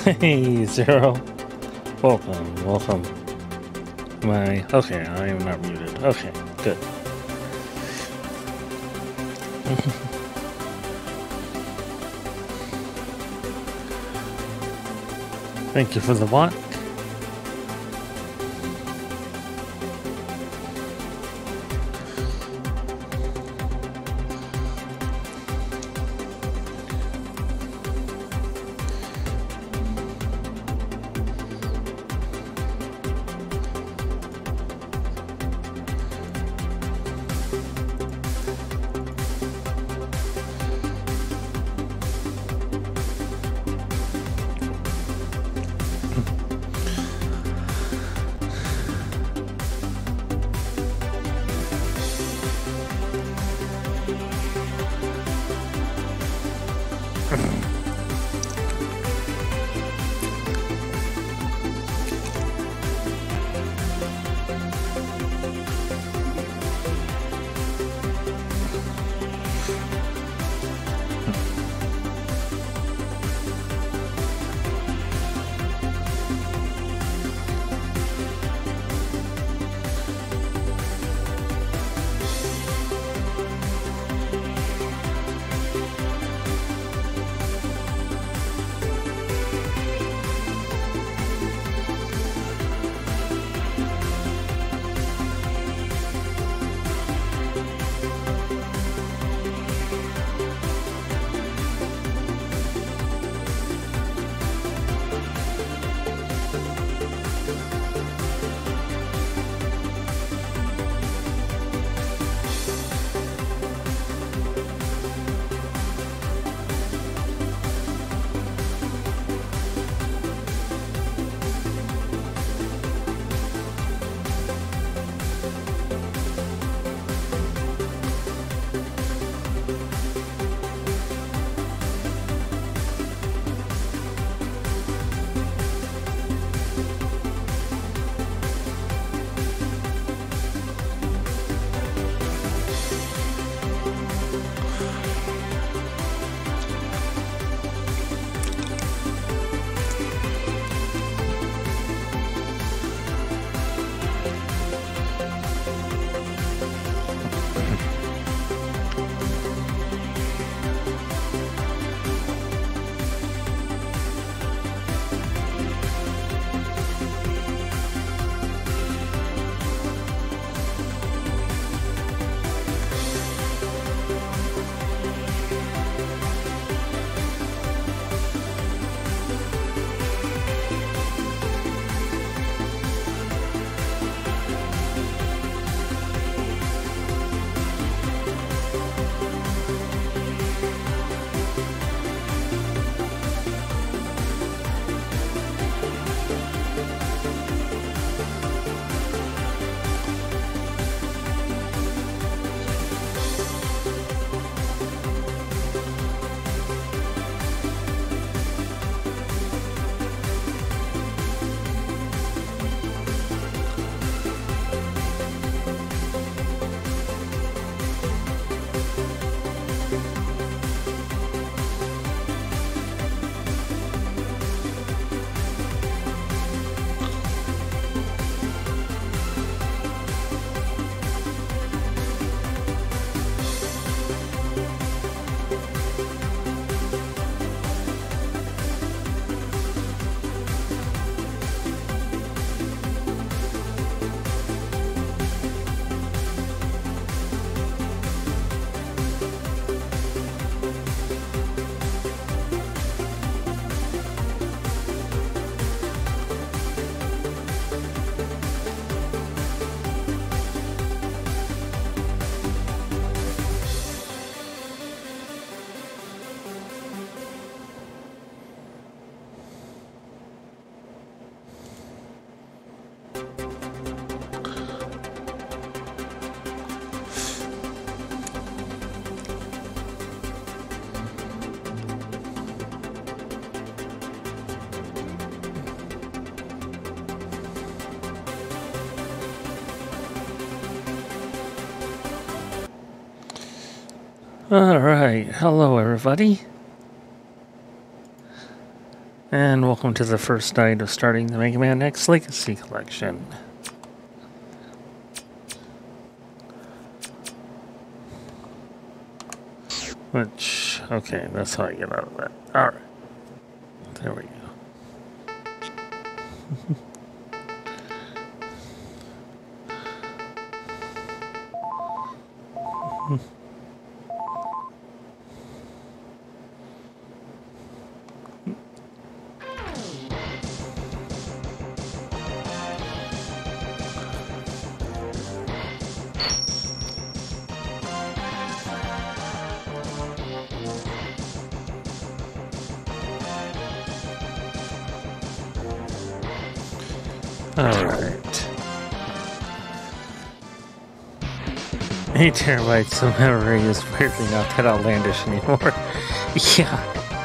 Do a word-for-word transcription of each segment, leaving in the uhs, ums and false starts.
Hey, Zero. Welcome, welcome. Am I... Okay, I am not muted. Okay, good. Thank you for the bot. Alright, hello everybody. And welcome to the first night of starting the Mega Man X Legacy Collection. Which, okay, that's how I get out of that. Alright. There we go. Alright. Eight terabytes of memory is weirdly not that outlandish anymore. Yeah.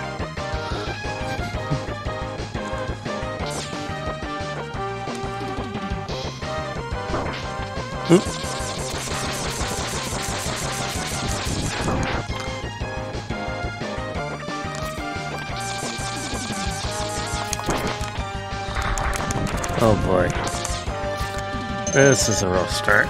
Oops. Oh boy. This is a rough start.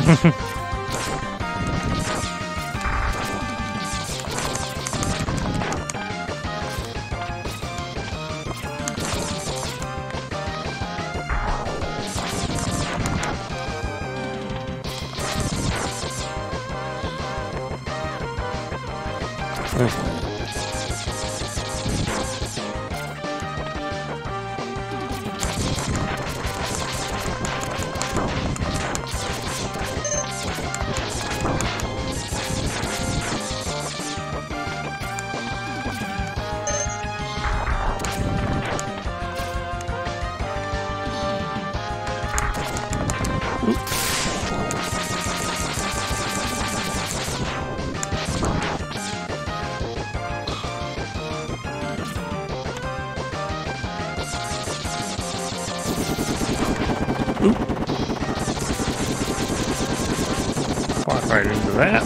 Walk right into that.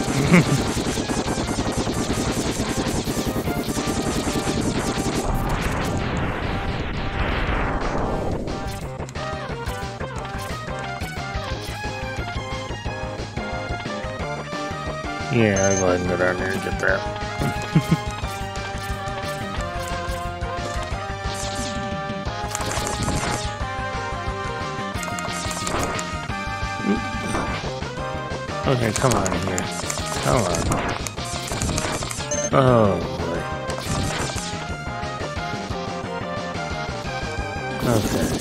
Yeah, I'll go ahead and go down there and get that. Okay, come on here. Come on. Oh, boy. Okay.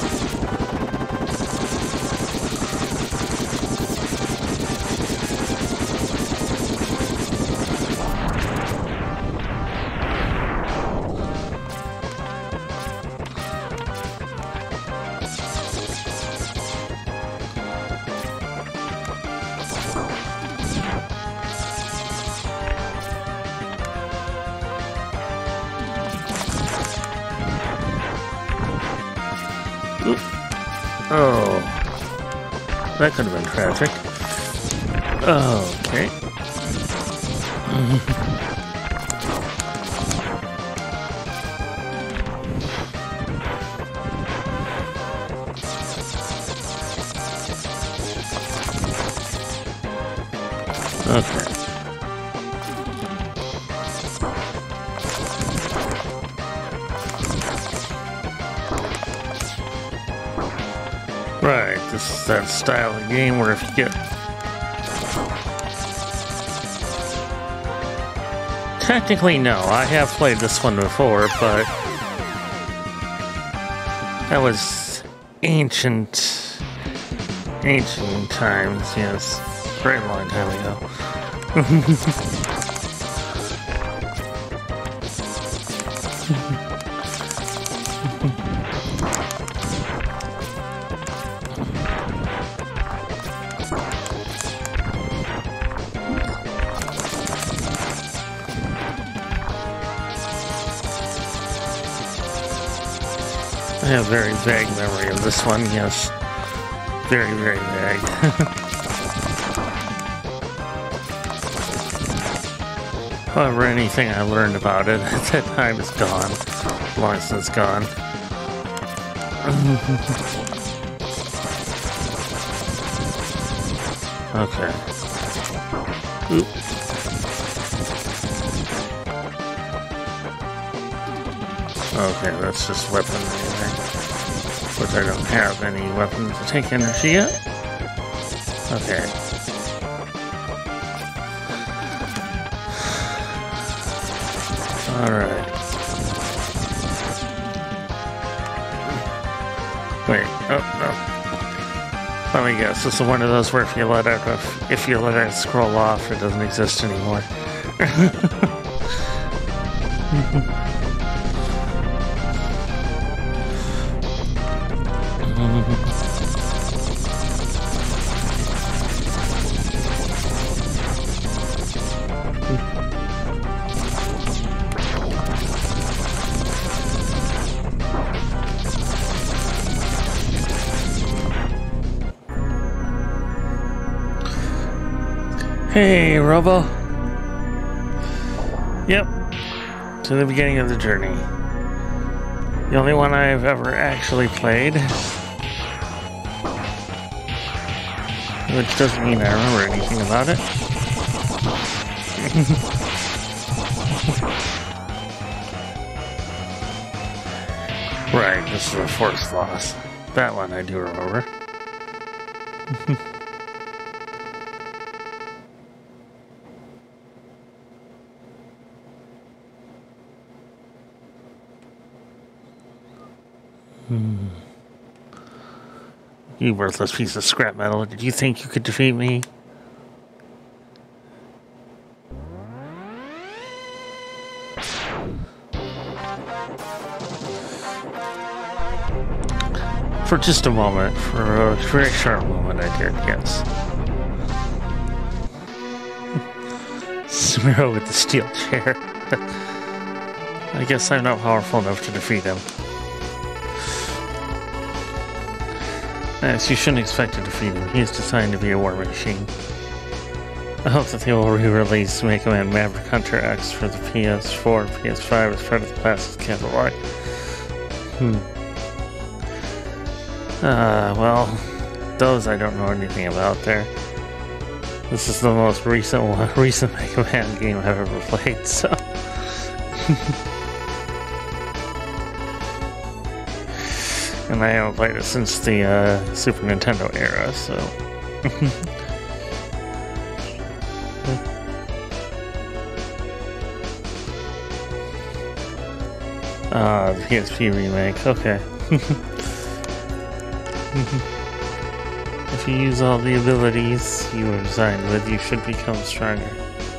Oh, that could have been tragic. Okay. Okay. Right, this is that style of game where if you get... Technically, no. I have played this one before, but... That was ancient... Ancient times, yes. Very long time ago. I have very vague memory of this one, yes. Very, very vague. However, anything I learned about it at that time is gone. long as it's gone. Okay. Oop. Okay, that's just weapon anyway. But I don't have any weapons to take energy yet. Okay. Alright. Wait, oh no. Let me guess, this is one of those where if you let it if you let it scroll off, it doesn't exist anymore. Hey, Robo. Yep, to the beginning of the journey. The only one I've ever actually played. Which doesn't mean I remember anything about it. Right, this is a forced loss. That one I do remember. Hmm. You worthless piece of scrap metal. Did you think you could defeat me? For just a moment, for a very short moment I did, yes. Smiro with the steel chair. I guess I'm not powerful enough to defeat him. Yes, you shouldn't expect to defeat him. He is designed to be a war machine. I hope that they will re-release Mega Man Maverick Hunter X for the P S four and P S five as part of the classics catalog. Hmm. Uh, well, those I don't know anything about there. This is the most recent one, recent Mega Man game I've ever played, so... And I haven't played it since the uh, Super Nintendo era, so... Ah, uh, the P S P remake, okay. If you use all the abilities you were designed with, you should become stronger.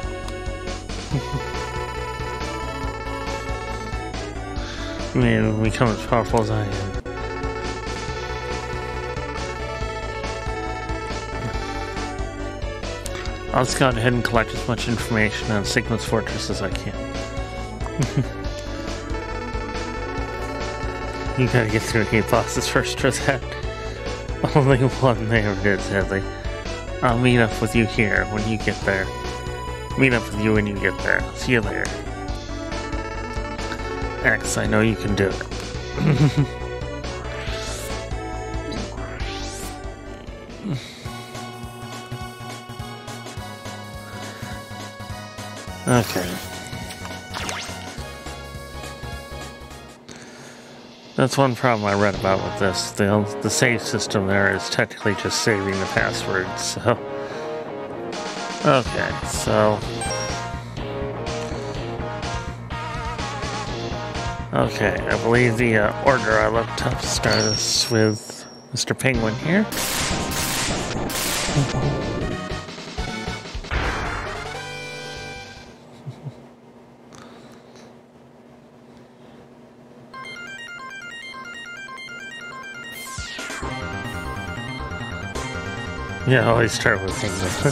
You may become as powerful as I am. I'll just go ahead and collect as much information on Sigma's Fortress as I can. You gotta get through eight bosses first for that. Only one there did, sadly. I'll meet up with you here when you get there. Meet up with you when you get there. See you later. X, I know you can do it. Okay. That's one problem I read about with this. The, the save system there is technically just saving the password, so... Okay, so... Okay, I believe the uh, order I looked up starts with Mister Penguin here. Yeah, I always start with Penguin.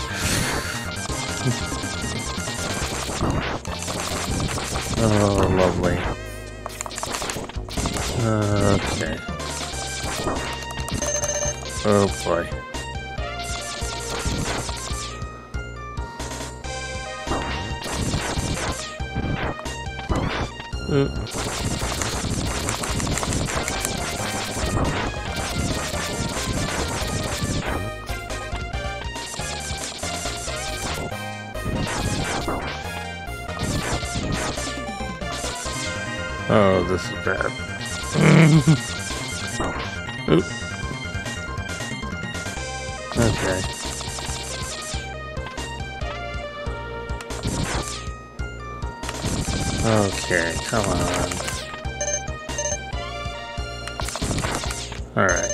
Oh, lovely. Okay. Oh boy. Uh. Oh, this is bad. Oop. Okay. Okay, come on. Alright.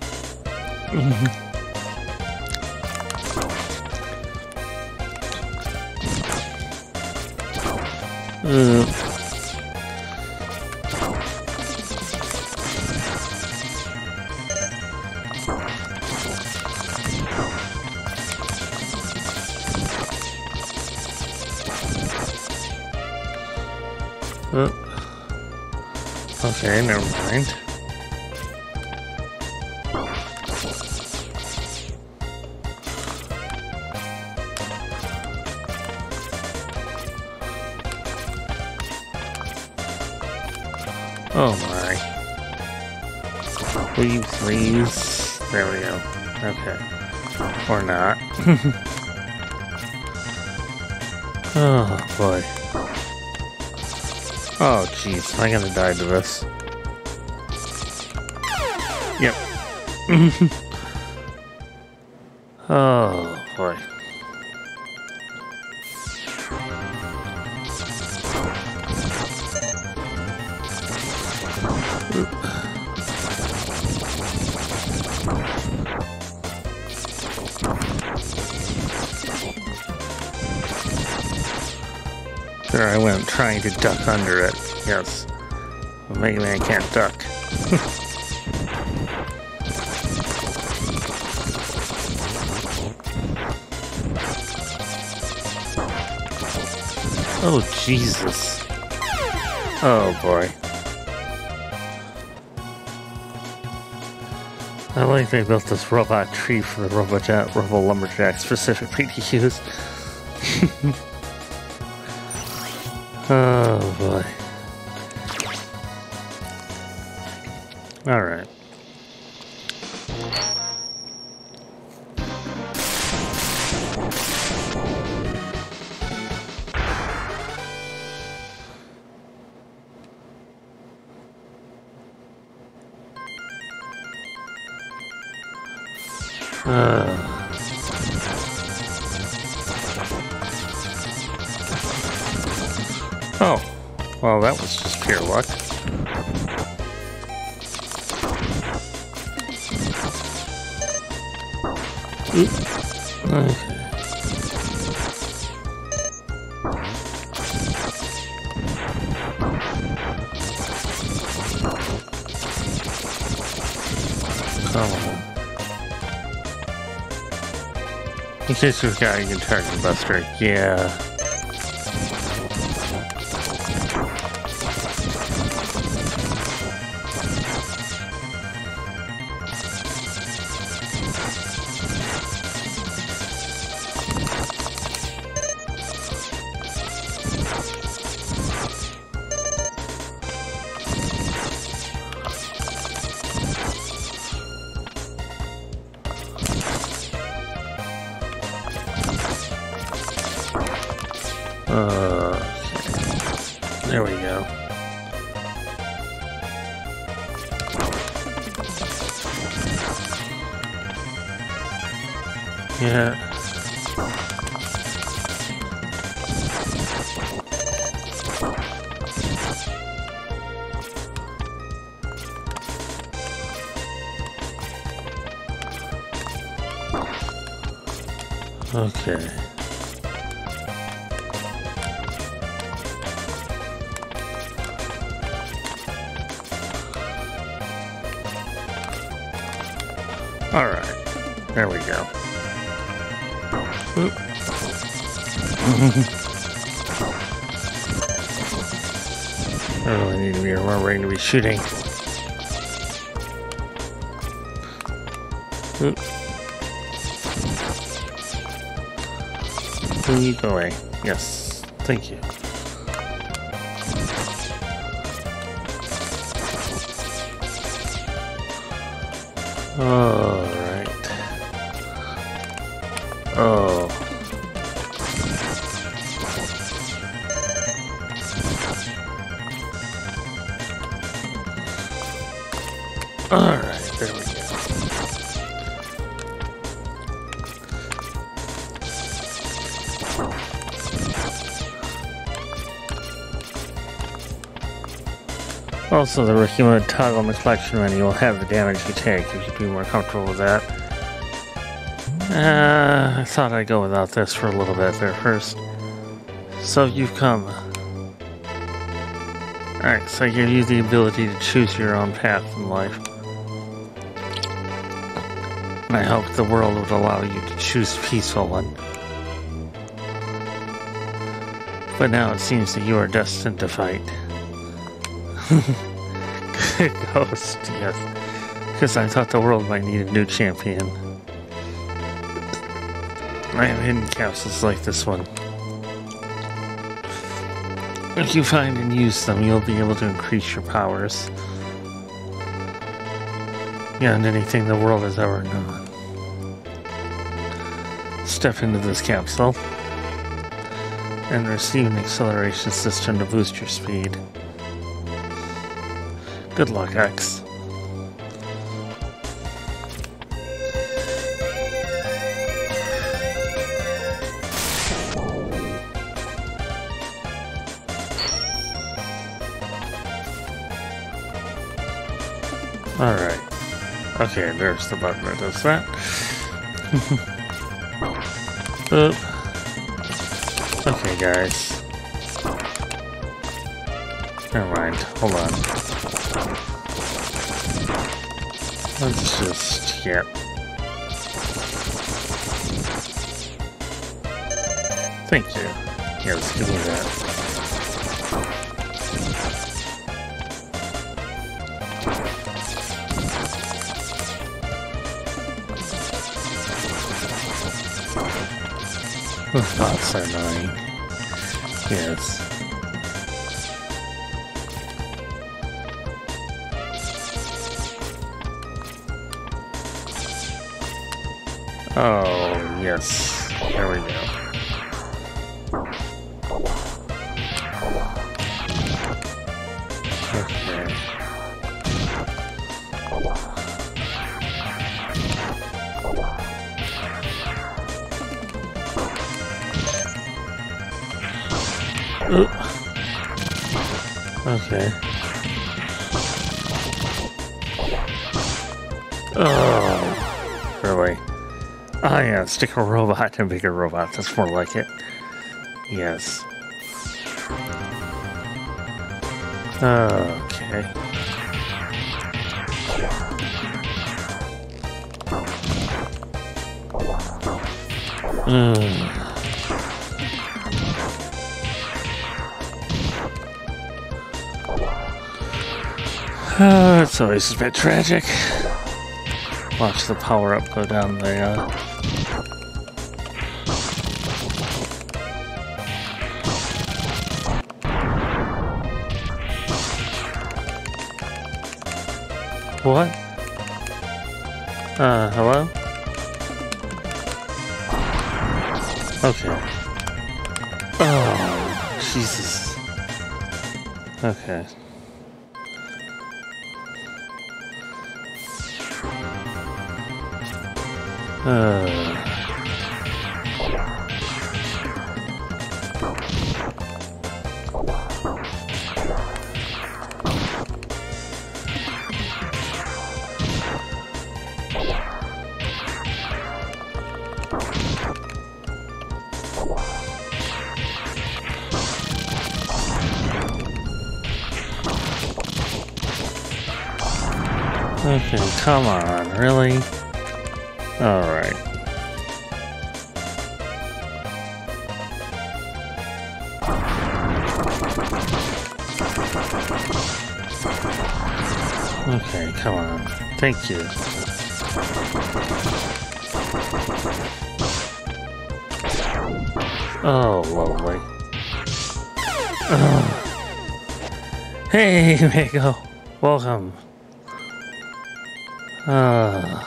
uh. Uh. Okay, never mind. Oh my. Please, please. There we go. Okay. Or not. Oh boy. Oh jeez, I'm gonna die to this. Yep. Oh boy. There I went trying to duck under it. Yes. Well, Mega Man can't duck. Oh, Jesus. Oh, boy. I like they built this robot tree for the Robojack, Robo Lumberjack specifically to use. Oh boy. Alright. Uh. Oh. Well, that was just pure luck. Oop. Okay. Come on. In case we've got a target buster, yeah. Uh, there we go. Yeah. Okay. All right, there we go. Oop. I really need to be remembering to be shooting. Oop. Please go away. Yes, thank you. All right. Oh. Alright, there we go. Also, the Ricky mode toggle on the collection menu will have the damage you take if you'd be more comfortable with that. Uh, I thought I'd go without this for a little bit there first. So you've come. Alright, so I give you the ability to choose your own path in life. And I hope the world would allow you to choose a peaceful one. But now it seems that you are destined to fight. Ghost, yes. Because I thought the world might need a new champion. I have hidden capsules like this one. If you find and use them, you'll be able to increase your powers beyond anything the world has ever known. Step into this capsule and receive an acceleration system to boost your speed. Good luck, X. Alright. Okay, there's the button that does that. Oop. Okay, guys. Never mind. Hold on. Let's just... Yep. Thank you. Yes, give me that. Those bots are annoying. Yes. Oh, yes. There we go. Okay. Ooh. Okay. Oh, really? Oh yeah, stick a robot and make a robot. That's more like it. Yes. Okay. Mm. Uh, it's always a bit tragic. Watch the power up go down the uh What? Uh, hello? Okay. Oh, Jesus. Okay. Uh. Okay, come on, really? Alright. Okay, come on. Thank you. Oh, lovely. Oh. Hey, Mako. Welcome. Ah.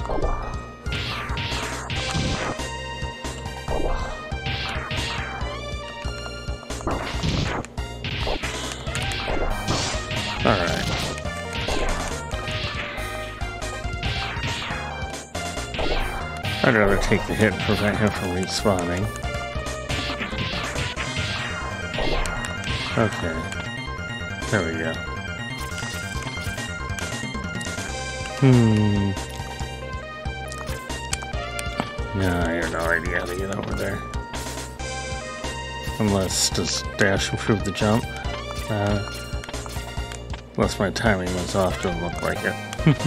Alright. I'd rather take the hit and prevent him from respawning. Okay. There we go. Hmm. No, I have no idea how to get over there. Unless, does dash improve the jump? Uh, unless my timing was off, doesn't look like it.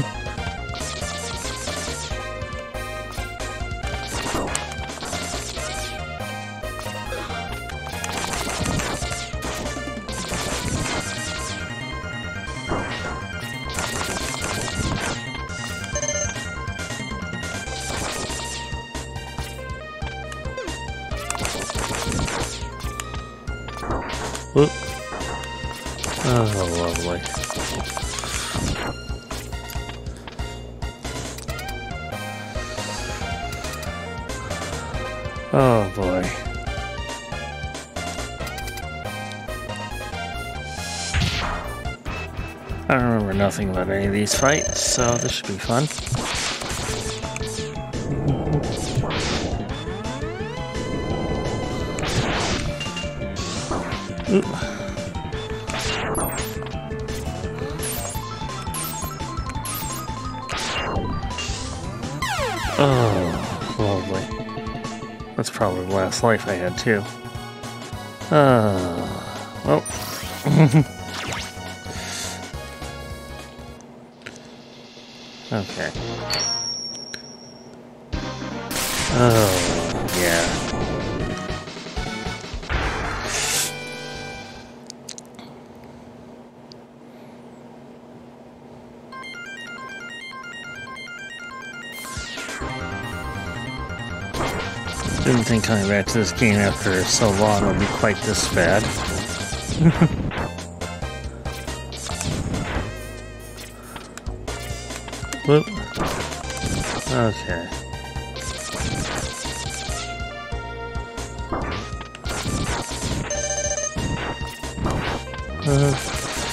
Whoop. Oh, lovely. Oh, boy. I don't remember nothing about any of these fights, so this should be fun. Ooh. Oh, lovely. That's probably the last life I had, too. Uh, well. Okay. Oh, yeah. Didn't think coming back to this game after so long would be quite this bad. Whoop. Okay. Uh.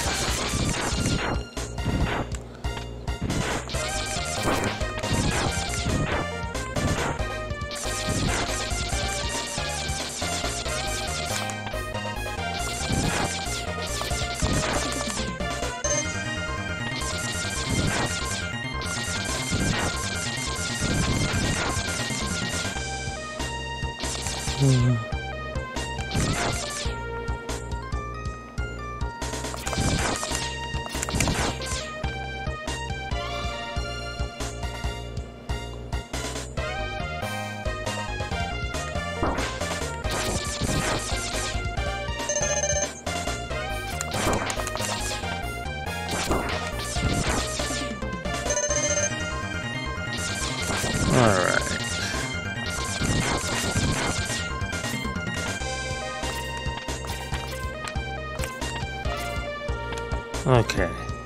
Hmm. All right. Okay.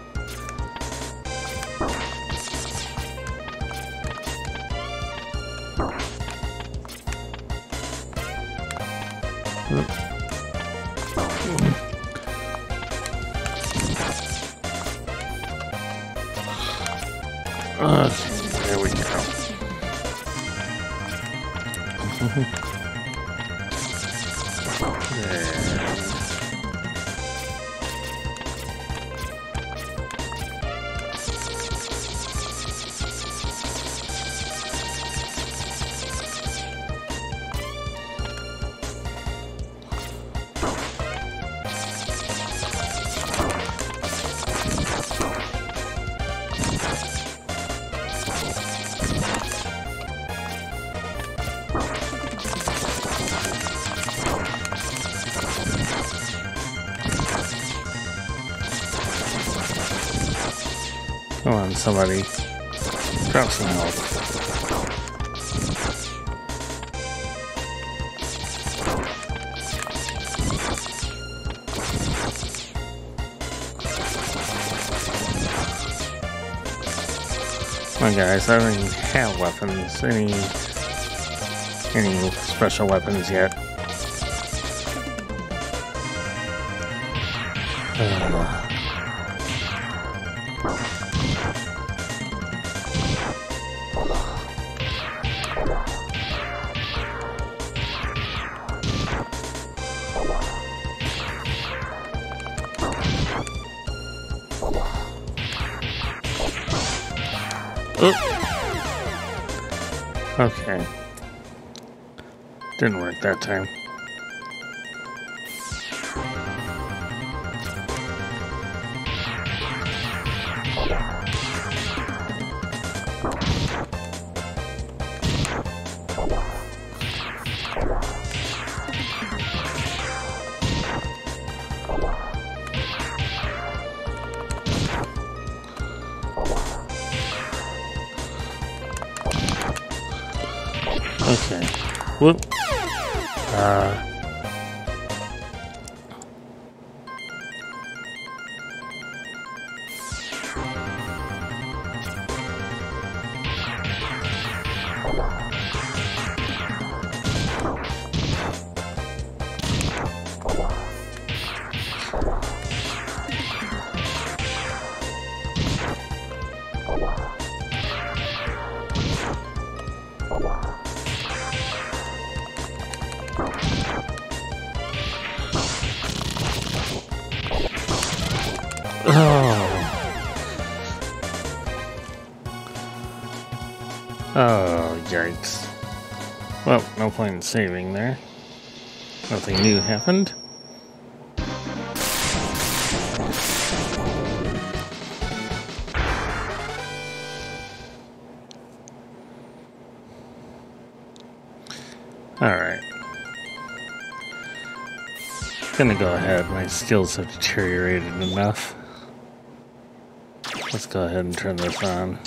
Okay, there we go. There. Come on, somebody. Drop some help. Come on, guys, I don't even have weapons. Any, any special weapons yet. Uh. Okay. Didn't work that time. Okay. Whoop. Uh. Oh, yikes. Well, no point in saving there. Nothing new happened. Alright. Gonna go ahead. My skills have deteriorated enough. Let's go ahead and turn this on.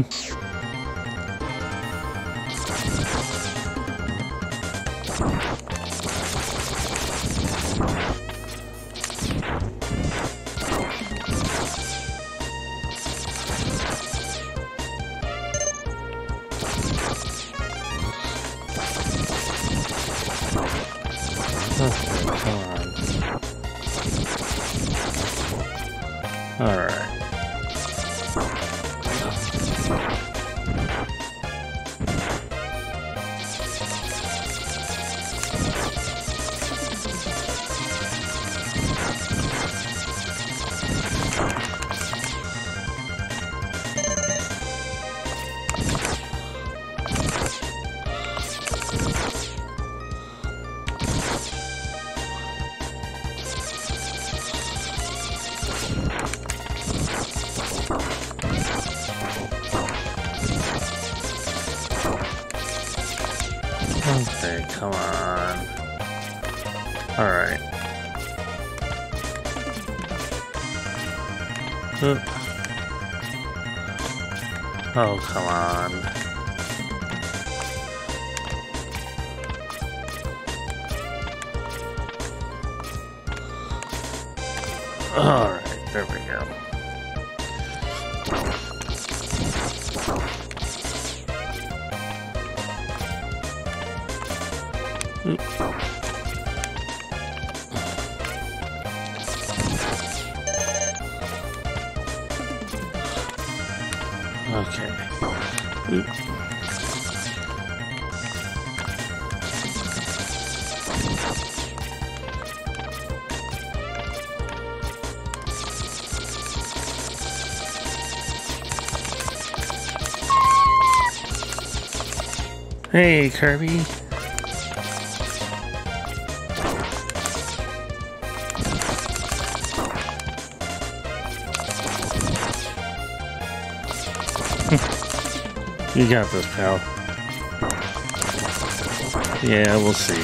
Alright. Okay, come on. Alright. Oh, come on. Alright, there we go. Okay. Oop. Hey, Kirby. You got this, pal. Yeah, we'll see.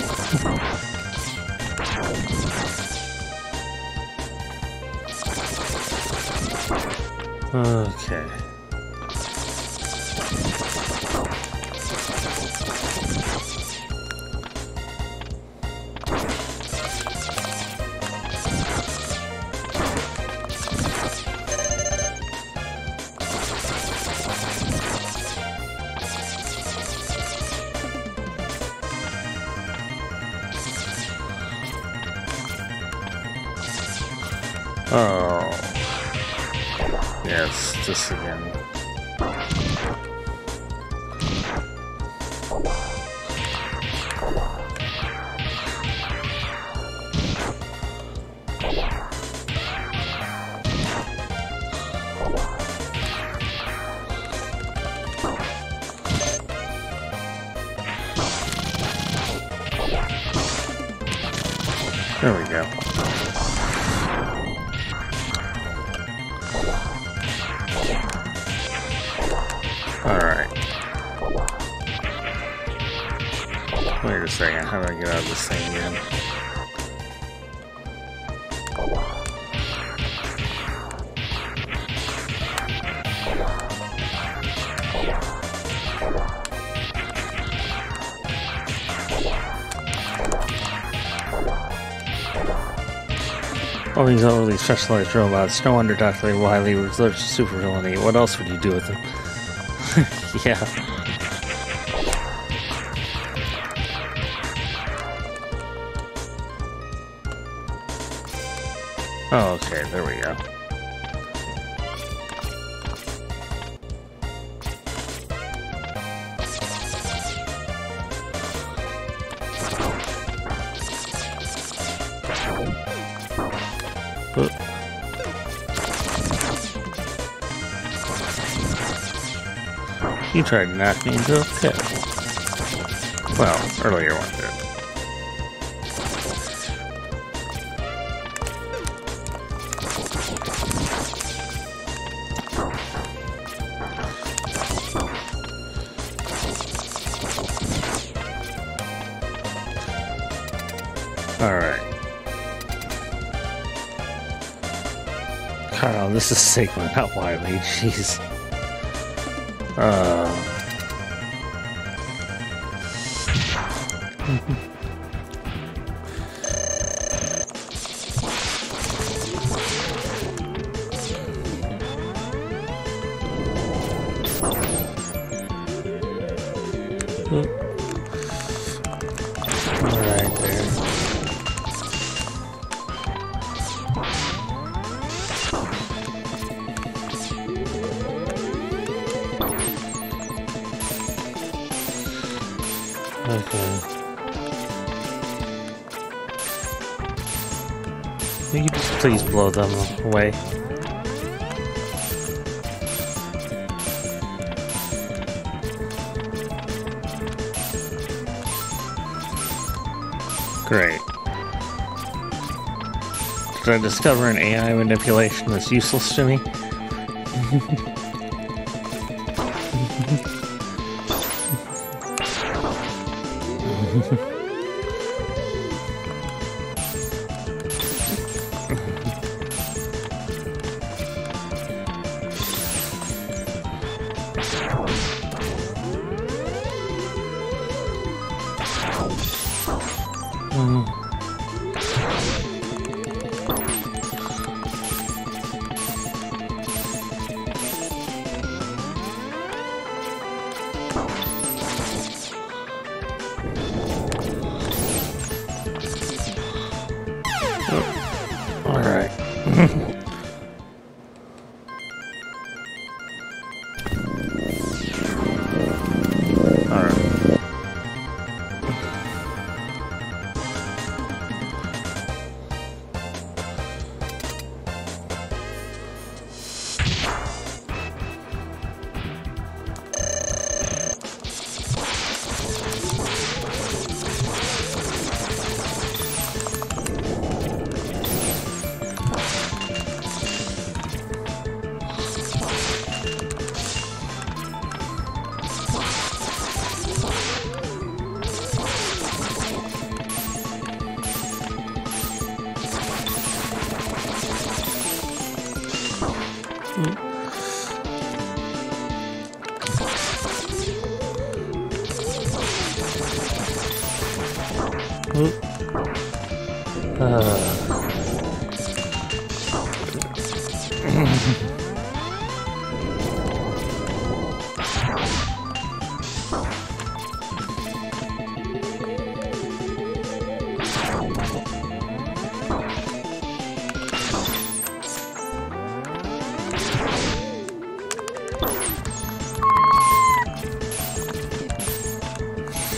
Okay. Oh. Yes, this again. There we go. Alright. Wait a second, how do I get out of this thing again? All these overly specialized robots, no wonder Doctor Wily reserves supervillainy. What else would you do with them? Yeah. Oh, okay, there we go. Oop. You tried to knock me into a pit. Well, earlier one did. Alright. Carl, this is Sigma, not Wily. Jeez. Uh. Alright, there. Okay. Will you just please blow them away? Great. Did I discover an A I manipulation that's useless to me? Mm. Oh. All right. All right.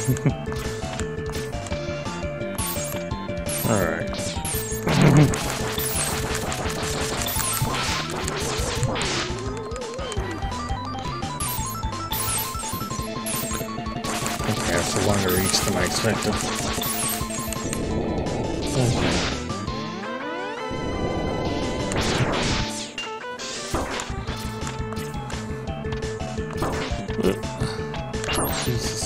Alright. Okay, that's a longer reach than I expected. Okay. Jesus.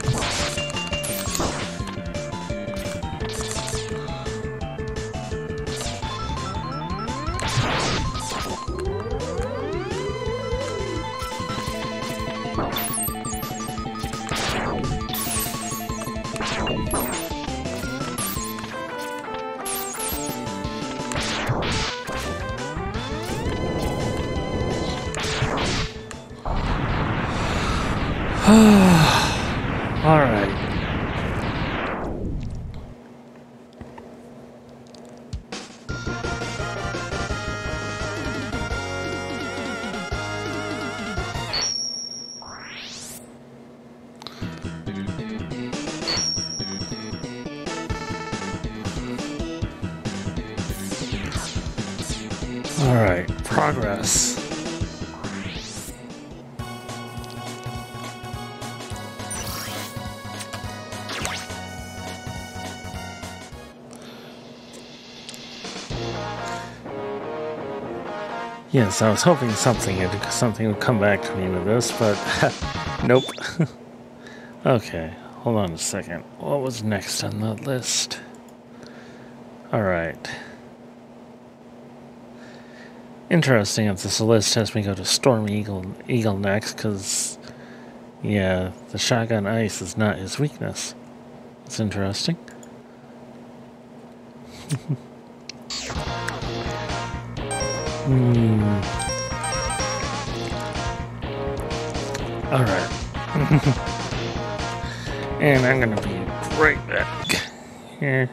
All right. All right. Progress. Yes, I was hoping something something would come back to me with this, but nope. Okay, hold on a second. What was next on the list? All right. Interesting if this list has me go to Storm Eagle Eagle next, because yeah, the shotgun ice is not his weakness. It's interesting. Hmm. All right. And I'm gonna be right back. Here.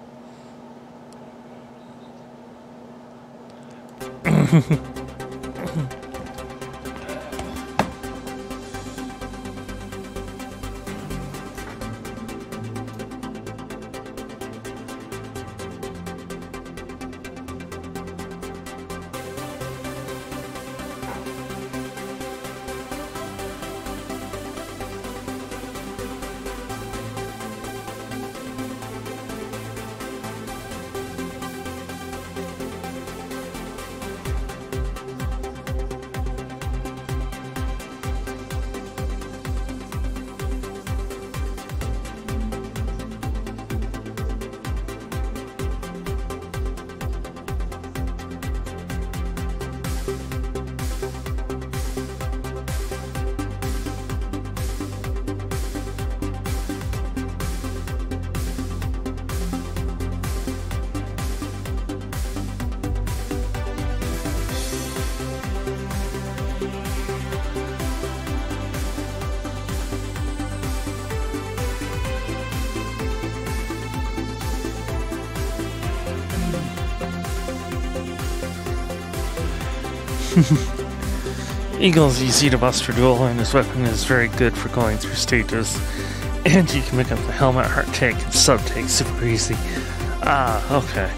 Eagle's easy to buster duel, and his weapon is very good for going through stages. And you can make up the helmet, heart take, and sub take super easy. Ah, okay.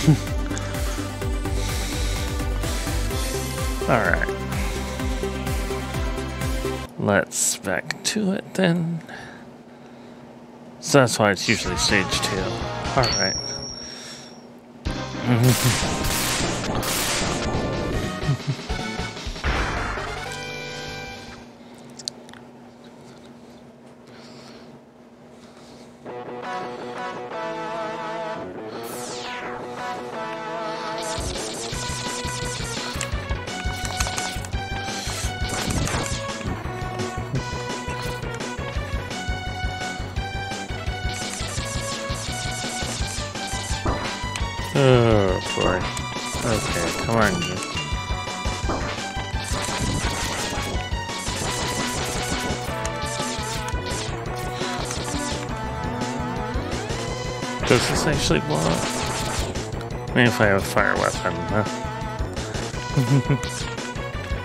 Alright. Let's back to it then. So that's why it's usually stage two. Alright. Oh boy. Okay, come on, you. Does this actually blow up? Maybe if I have a fire weapon, huh?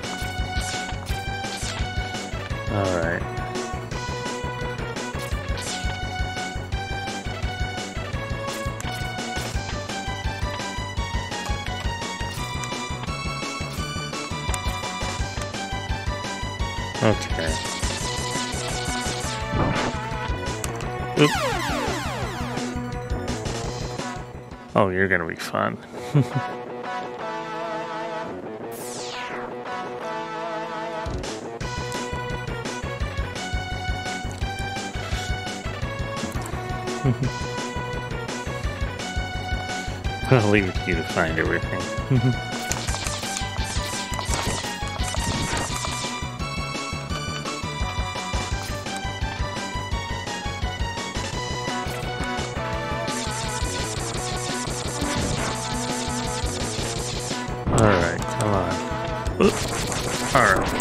Alright. Okay. Oop. Oh, you're gonna be fun. I'll leave it to you to find everything. Alright, come on. Alright.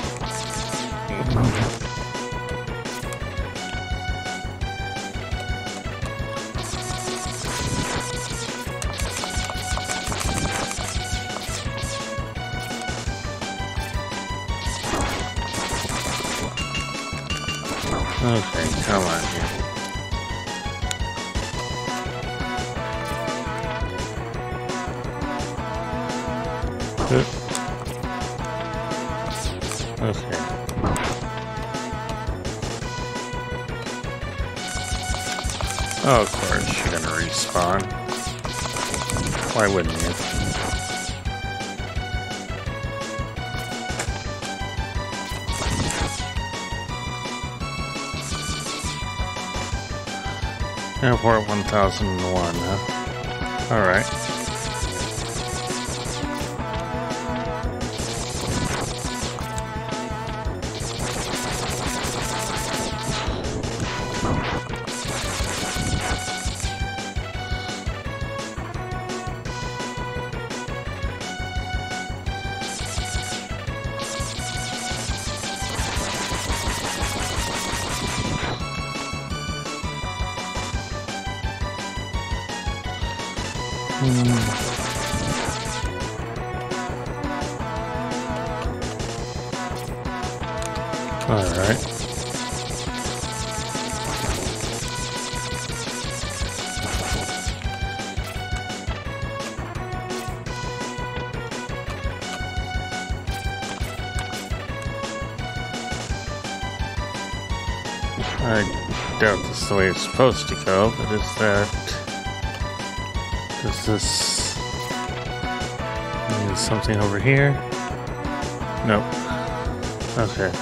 Okay, come on here. Okay. Oh, of course, you're gonna respawn. Why wouldn't you? Airport one thousand one, huh? Alright. Alright. I doubt this is the way it's supposed to go, but is that... Does this... mean something over here? Nope. Okay.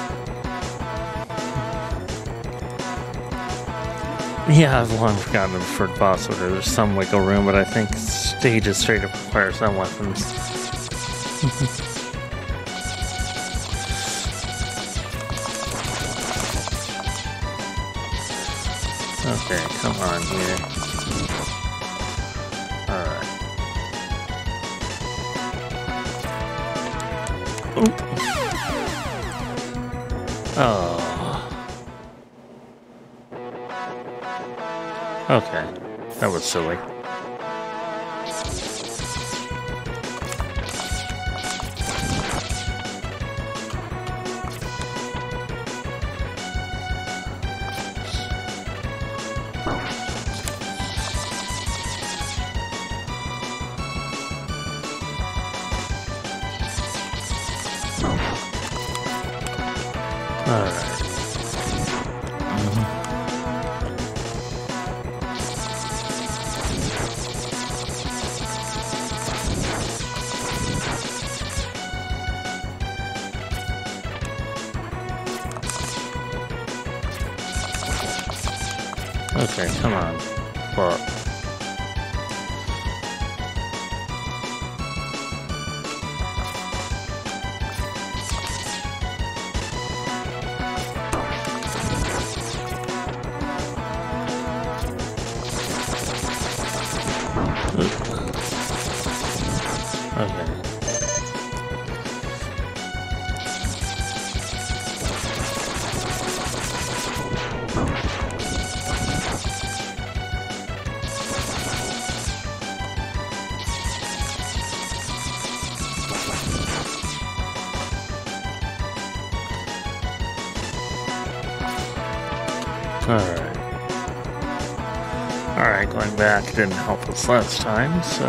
Yeah, I've long forgotten the preferred boss order. There's some wiggle room, but I think stages straight up require some weapons. Okay, come on here. Alright. Oh. Okay, that was silly. Alright. Okay, come on. Well. Okay. Alright. Alright, going back didn't help us last time, so...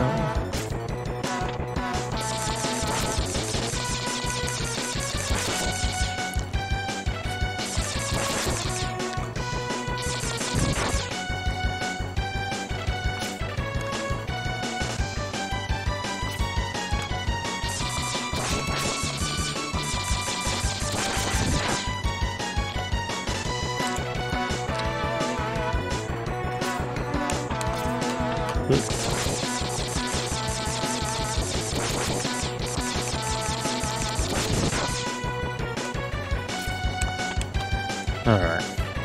Alright.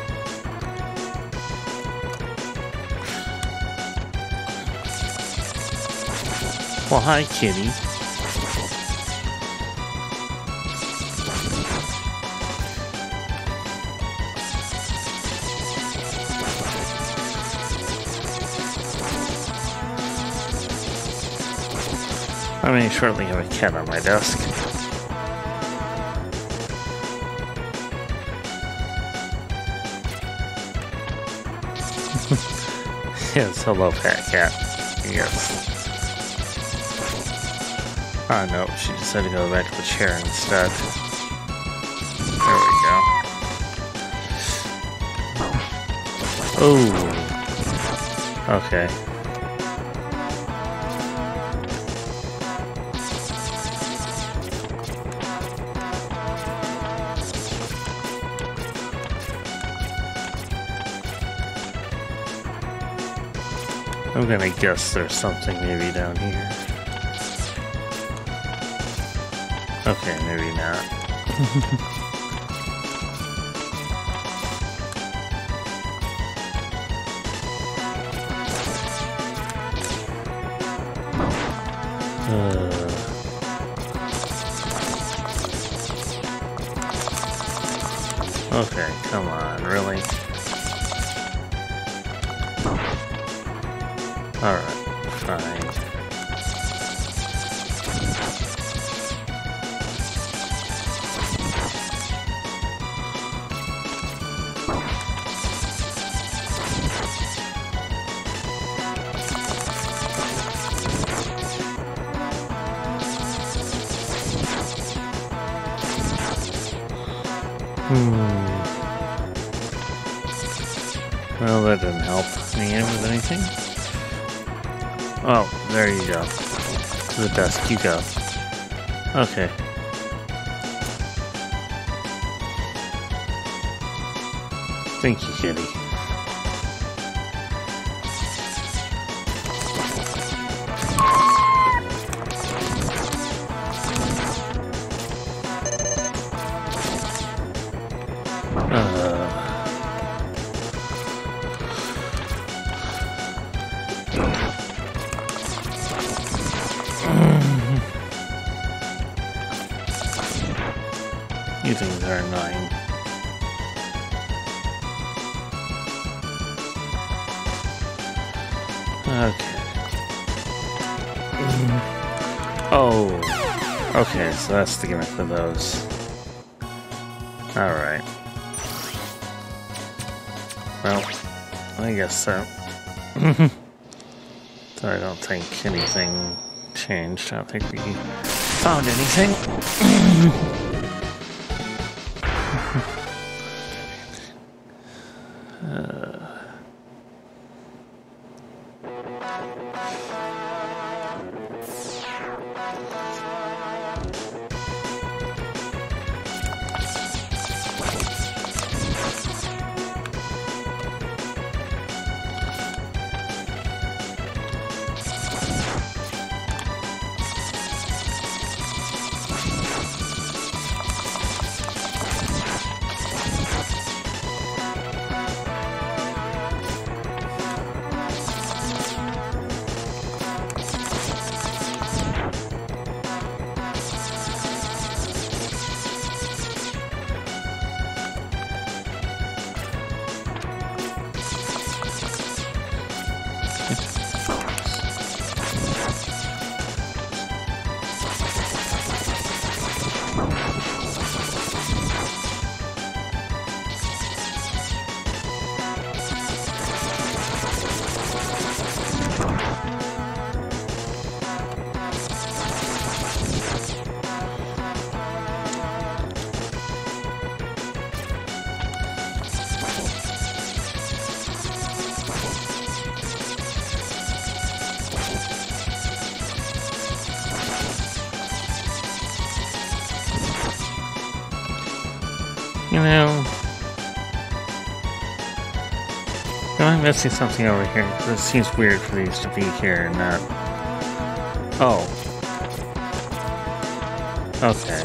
Well, hi, kitty. I mean, shortly have a cat on my desk. Yes, hello, fat cat. Yes. Oh no, she decided to go back to the chair instead. There we go. Oh. Okay. I'm gonna guess there's something maybe down here. Okay, maybe not. uh. Okay, come on, really? Alright, fine. Hmm. Well, that didn't help me in with anything. Oh, there you go. To the desk you go. Okay. Thank you, kitty. Uh... You things are annoying. Okay. Oh. Okay, so that's the gimmick for those. Alright. Well, I guess so. So I don't think anything changed. I don't think we found anything. uh. You know, Am I missing something over here? Because it seems weird for these to be here and not... Oh. Okay.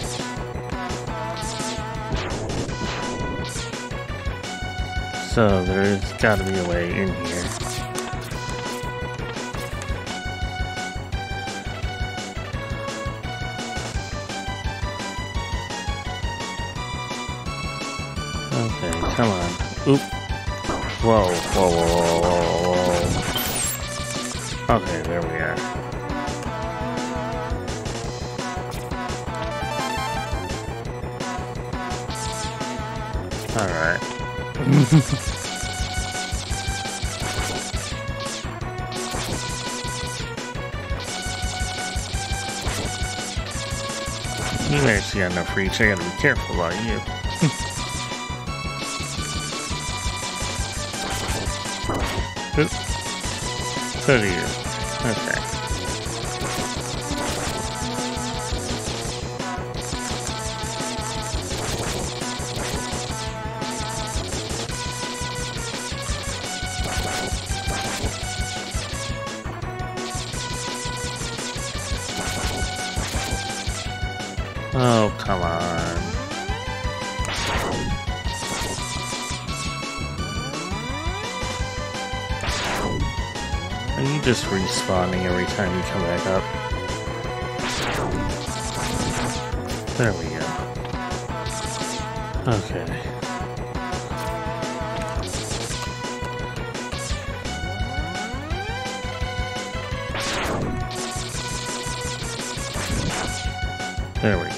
So there's gotta be a way in here. Okay, come on. Oop. Whoa, whoa, whoa, whoa, whoa, whoa. Okay, there we are. Alright. You actually got enough reach, I gotta be careful about you. Oops. So do you. Okay. Oh, come on. Are you just respawning every time you come back up? There we go. Okay. There we go.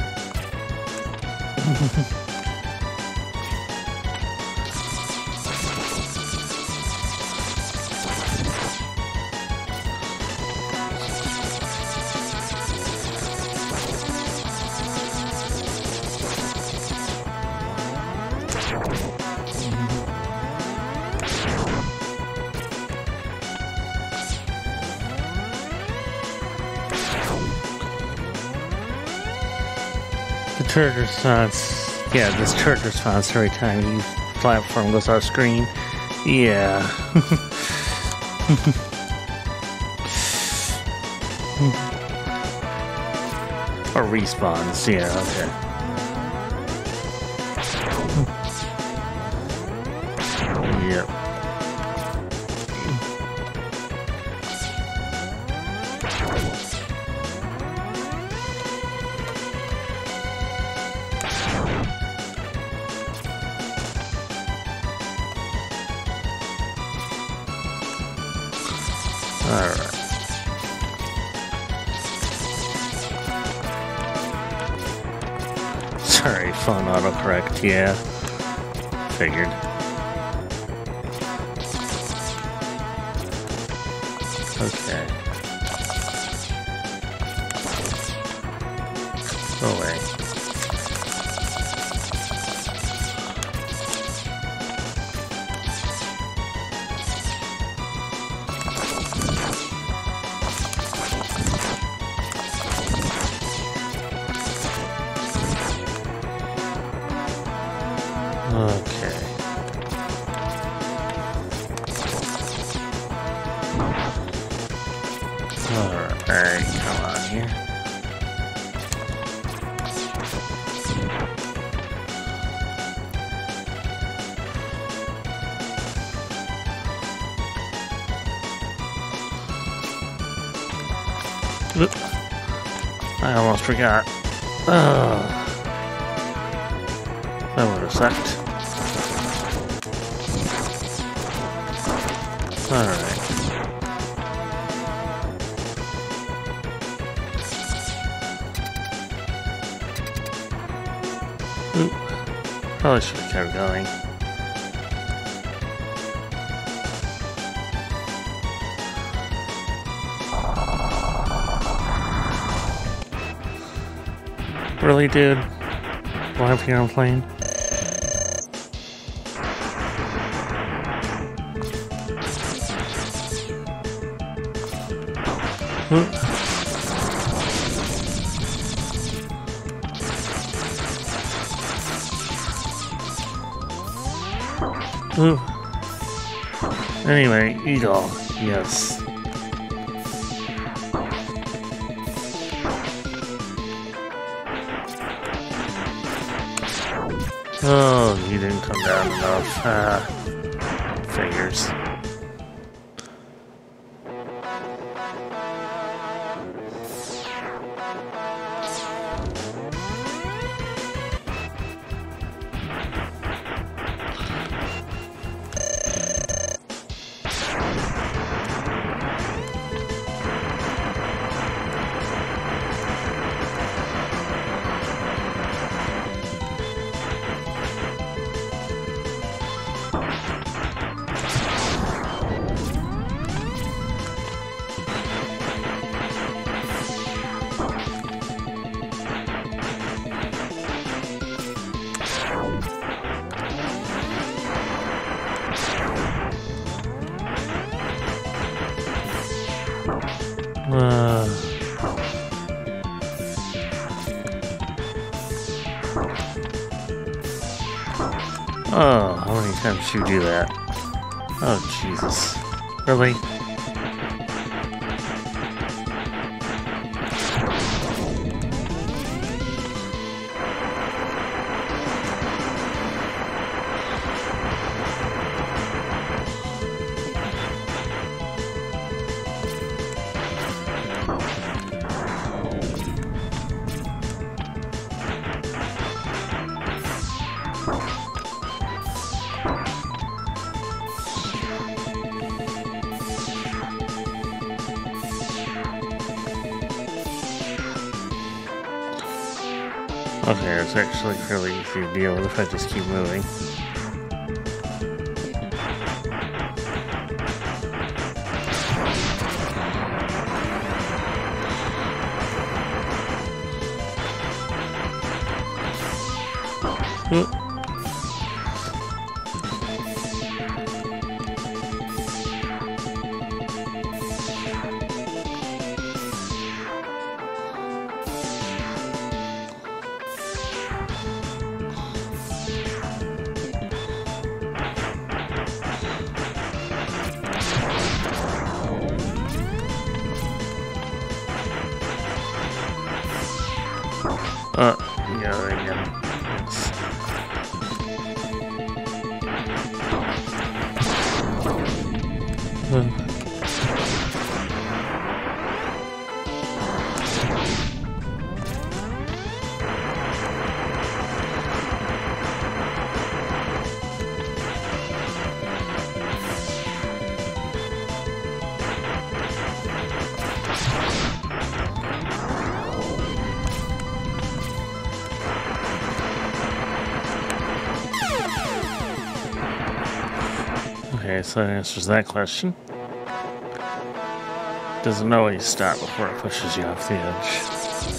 The turret response, yeah, this turret response every time you platform goes off screen. Yeah. Or respawns, yeah, okay. Yep. Alright. Sorry, phone autocorrect, yeah. Figured. Okay. Go away. Okay. Alright, come on here. Oop. I almost forgot. Oh. That would have sucked. Alright. Oop. Probably should have kept going. Really, dude? Why have you on plane? Oop. Ooh. Anyway, Eagle, yes. Oh, you didn't come down enough. Ah, figures. Uh, oh, how many times should you do that? Oh, Jesus. Really? Okay, it's actually fairly easy to deal with if I just keep moving. Oop. Uh, yeah, again. Yes. Uh. Okay, so that answers that question. Doesn't always stop before it pushes you off the edge.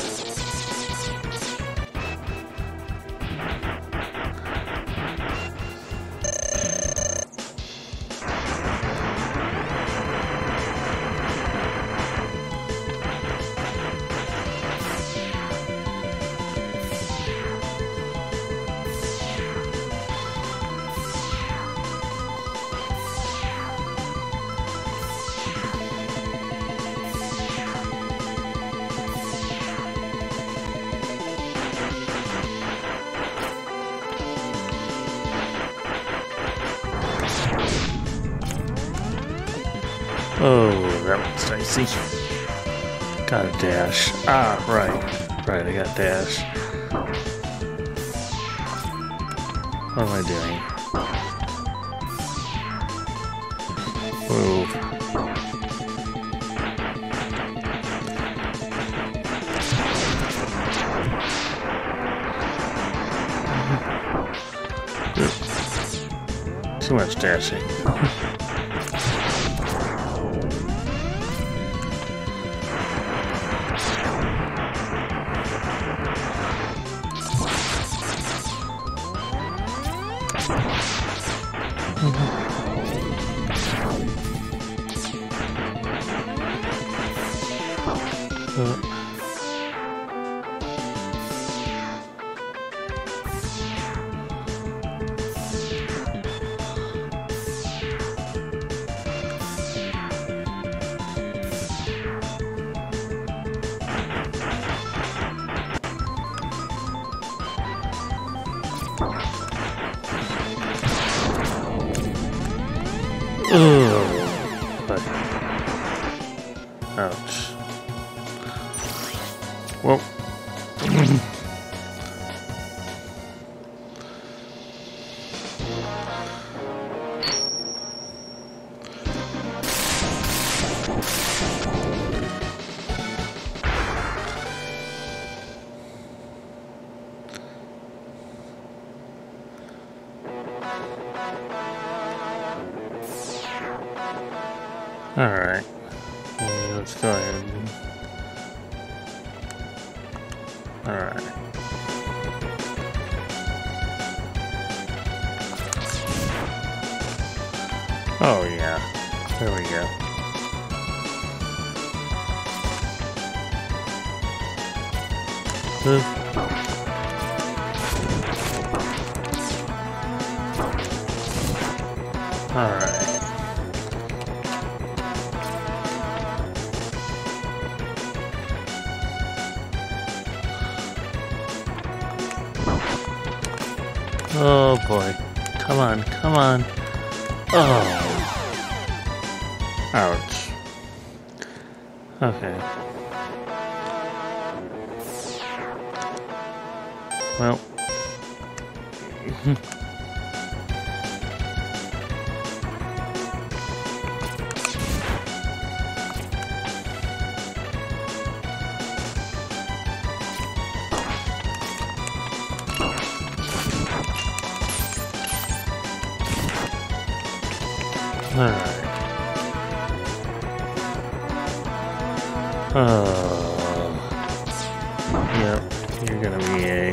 Oh, that one's dicey. Got a dash. Ah, right. Right, I got dash. What am I doing? Move. Too much dashing. Uh. Ugh. But, ouch. Well. Alright, let's go ahead. Alright. Oh yeah, there we go. Uh. Alright. Oh boy. Come on, come on. Oh. Ouch. Okay. Well. Alright. Oh. Yep, you're gonna be a...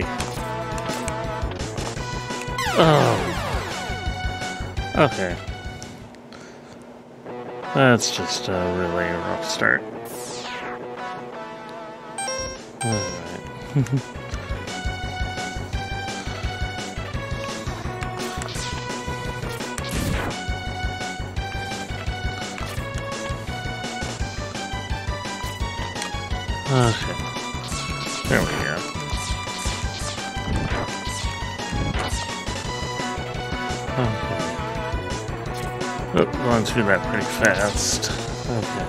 Oh. Okay. That's just a really rough start. Alright. Okay, there we go. Okay. Oh, going through that pretty fast. Okay.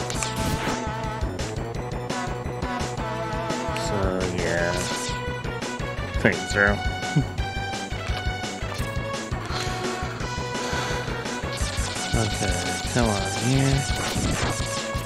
So, yeah. Think through. Okay, come on here.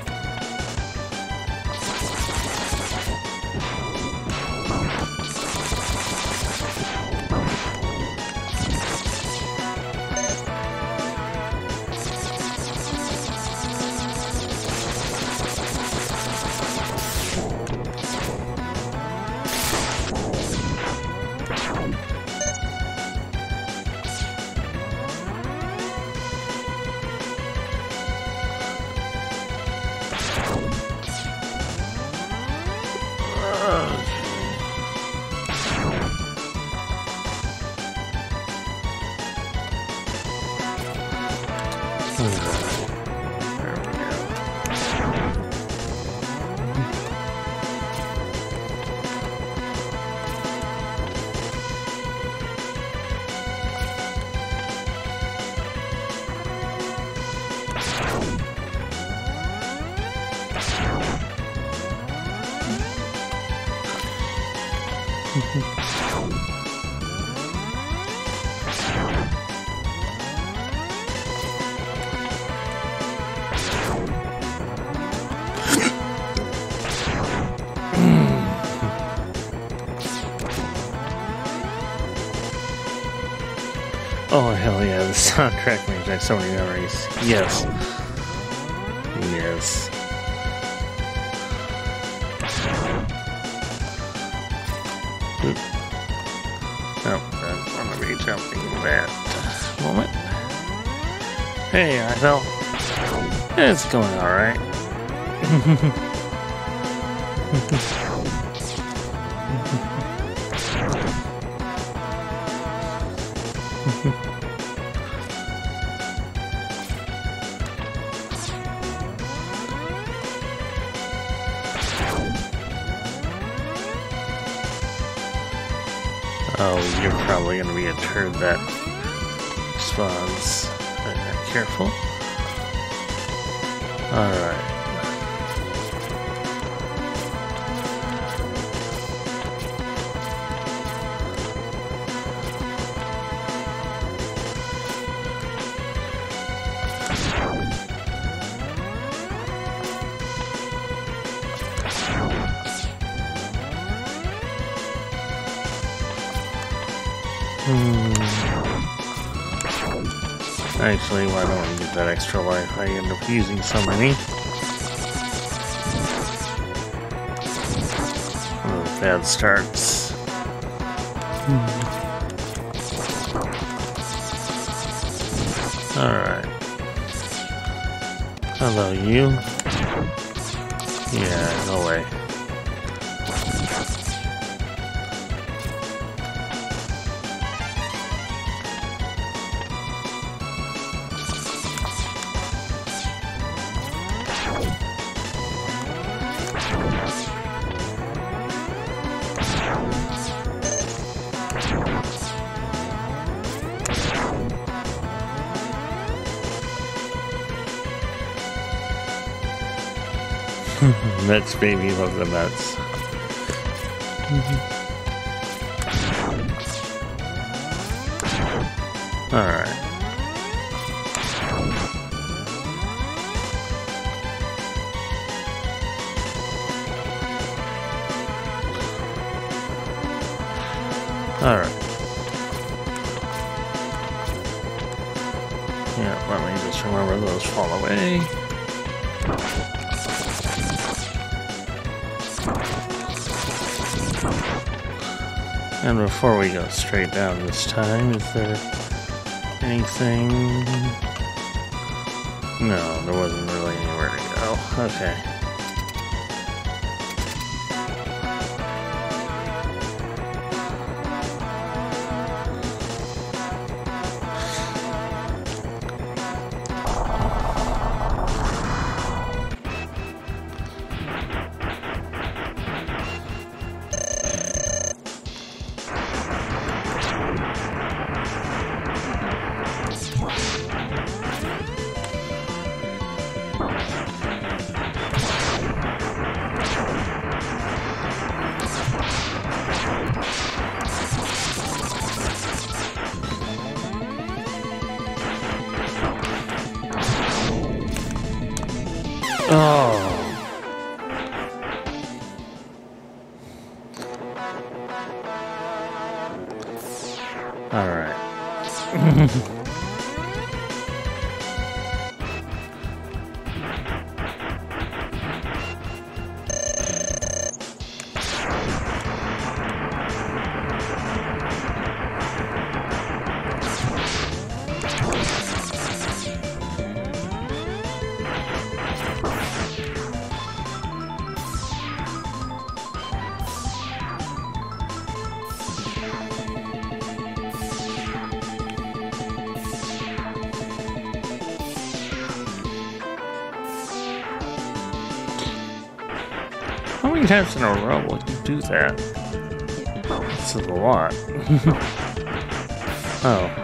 Oh, hell yeah, the soundtrack brings back so many memories. Yes. Yes. Oop. Oh, I'm gonna be jumping that moment. Hey, I fell. It's going alright. Oh, you're probably going to be a turd that spawns. Uh, careful. Alright. Hmm. Actually, why don't we get that extra life? I end up using so many. Oh, bad starts. Hmm. Alright. Hello, you. Yeah, no way. Nuts, baby, love the nuts. Alright. Alright. Yeah, let me just remember those fall away. And before we go straight down this time, is there anything? No, there wasn't really anywhere to go. Okay. Oh. All right. How many times in a row will you do that? This is a lot. Oh.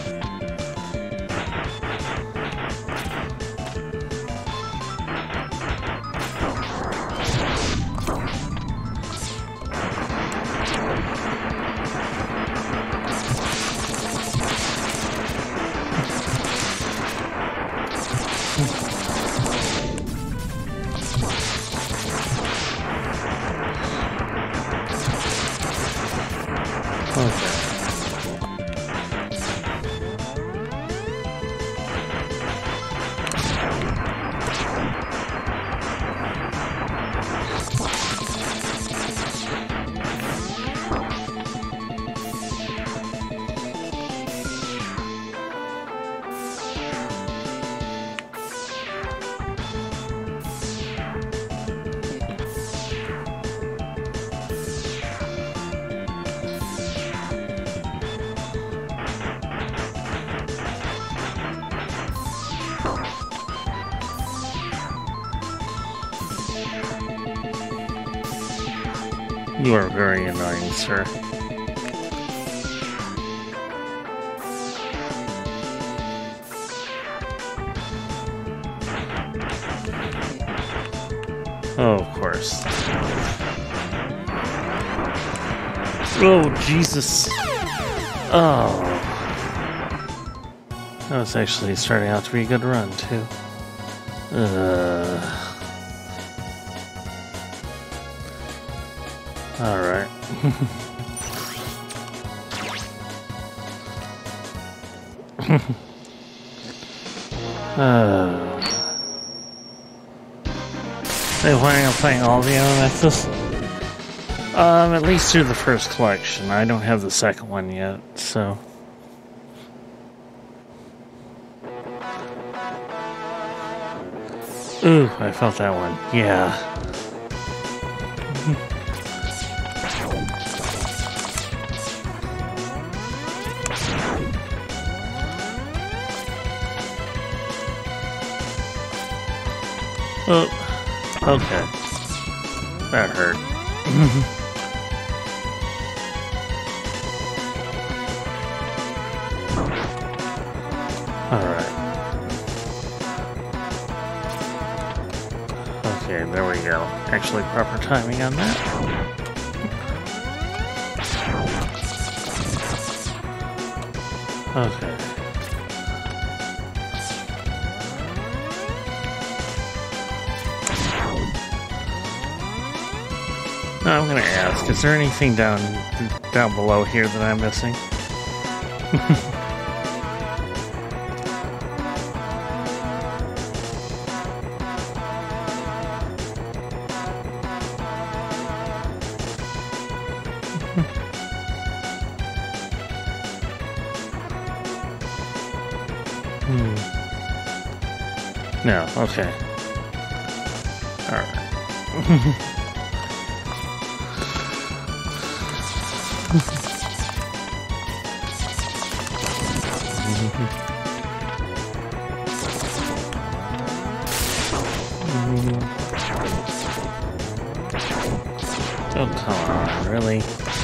You are very annoying, sir. Oh, of course. Oh, Jesus. Oh. That was actually starting out to be a good run, too. Uh. Alright. uh. They planning on playing all the M M Xs? Um, at least through the first collection. I don't have the second one yet, so. Ooh, I felt that one. Yeah. Oh, okay. That hurt. Alright. Okay, there we go. Actually, proper timing on that. Okay. Now I'm gonna ask, is there anything down down below here that I'm missing? Hmm. No, okay. Alright. Oh, come on, really?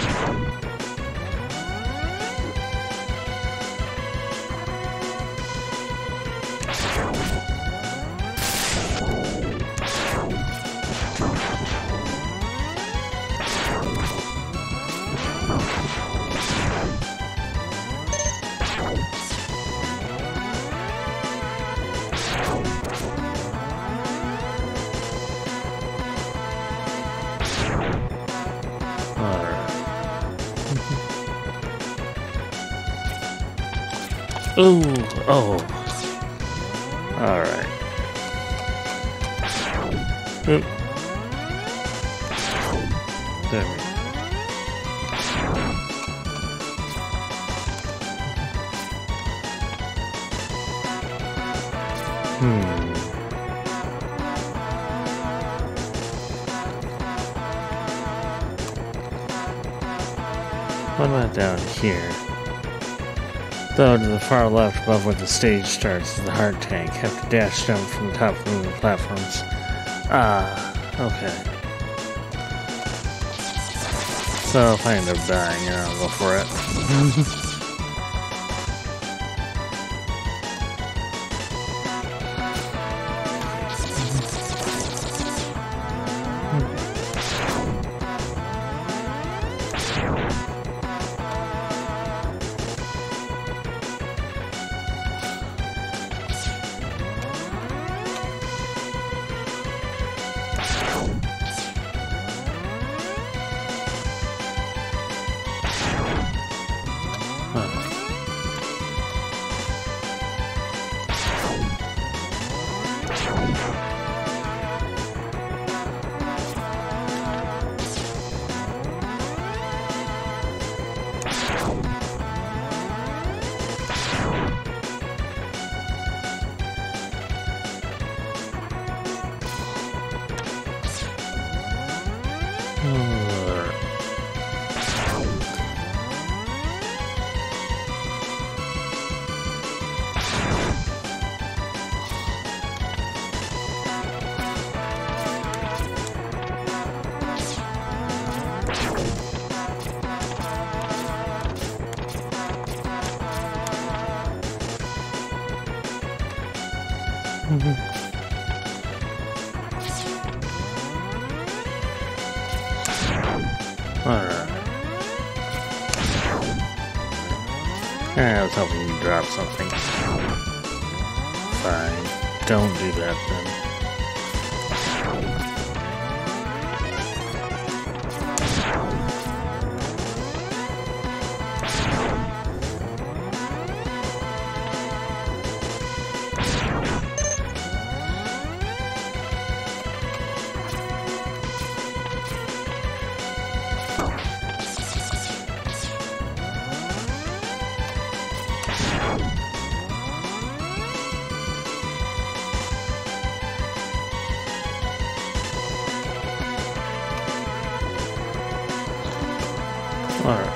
Ooh, oh. Alright. Oop. There we go. Hmm. What about down here? Though to the far left above where the stage starts is the hard tank. Have to dash down from the top of the platforms. Ah, okay. So if I end up dying, I'll go for it. Alright. I was hoping you'd drop something. Fine. Don't do that then. Alright.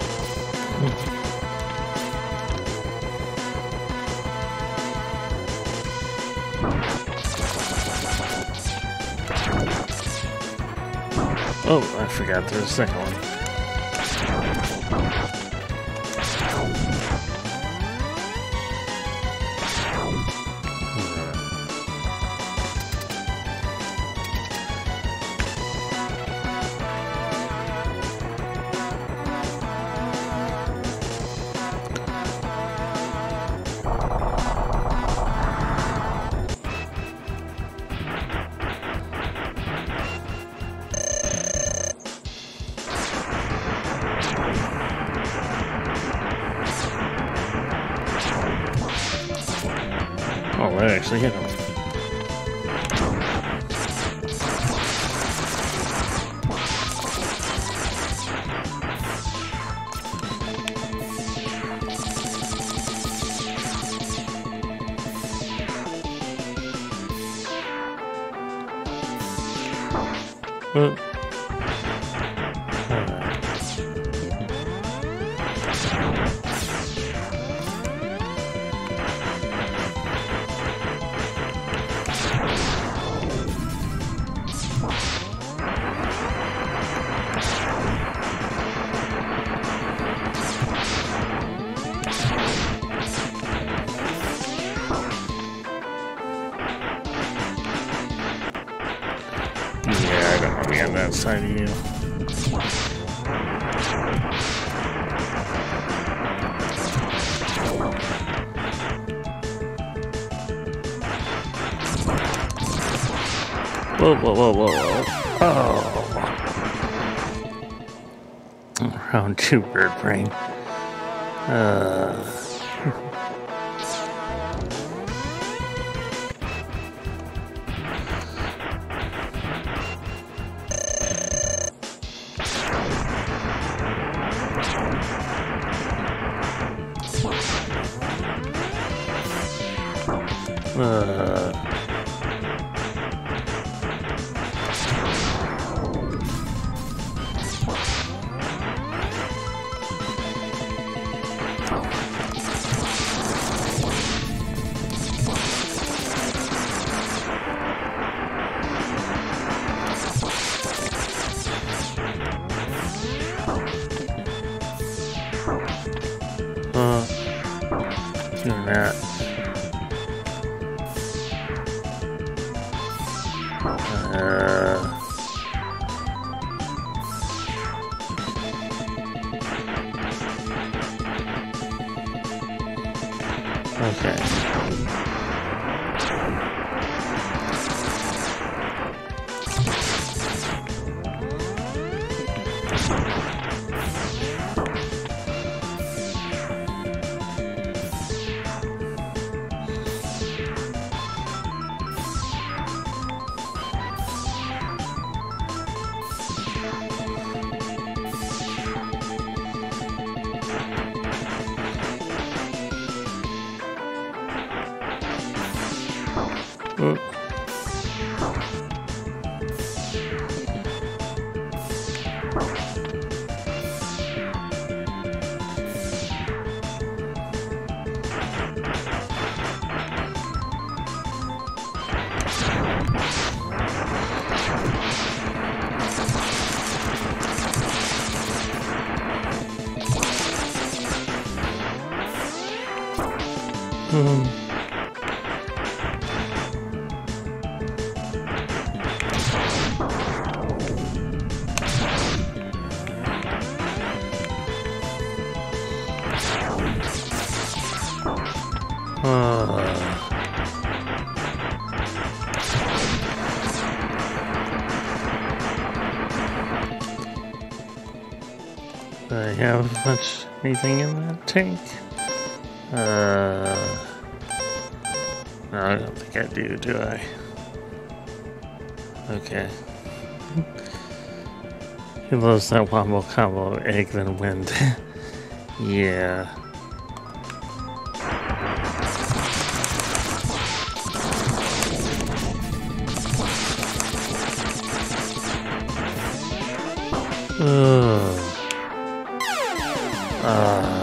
Oh, I forgot there's a second one. Oh, that actually hit him. Well, yeah, I don't want to be on that side of you. Whoa, whoa, whoa, whoa, whoa. Oh. Round two, bird brain. Uh. Uh. Uh, doing that. Uh, okay. Uh. Hmm. I have much anything in that tank? Uh, no, I don't think I do, do I? Okay. He loves that wombo combo of egg then wind. Yeah. Ugh. Uh.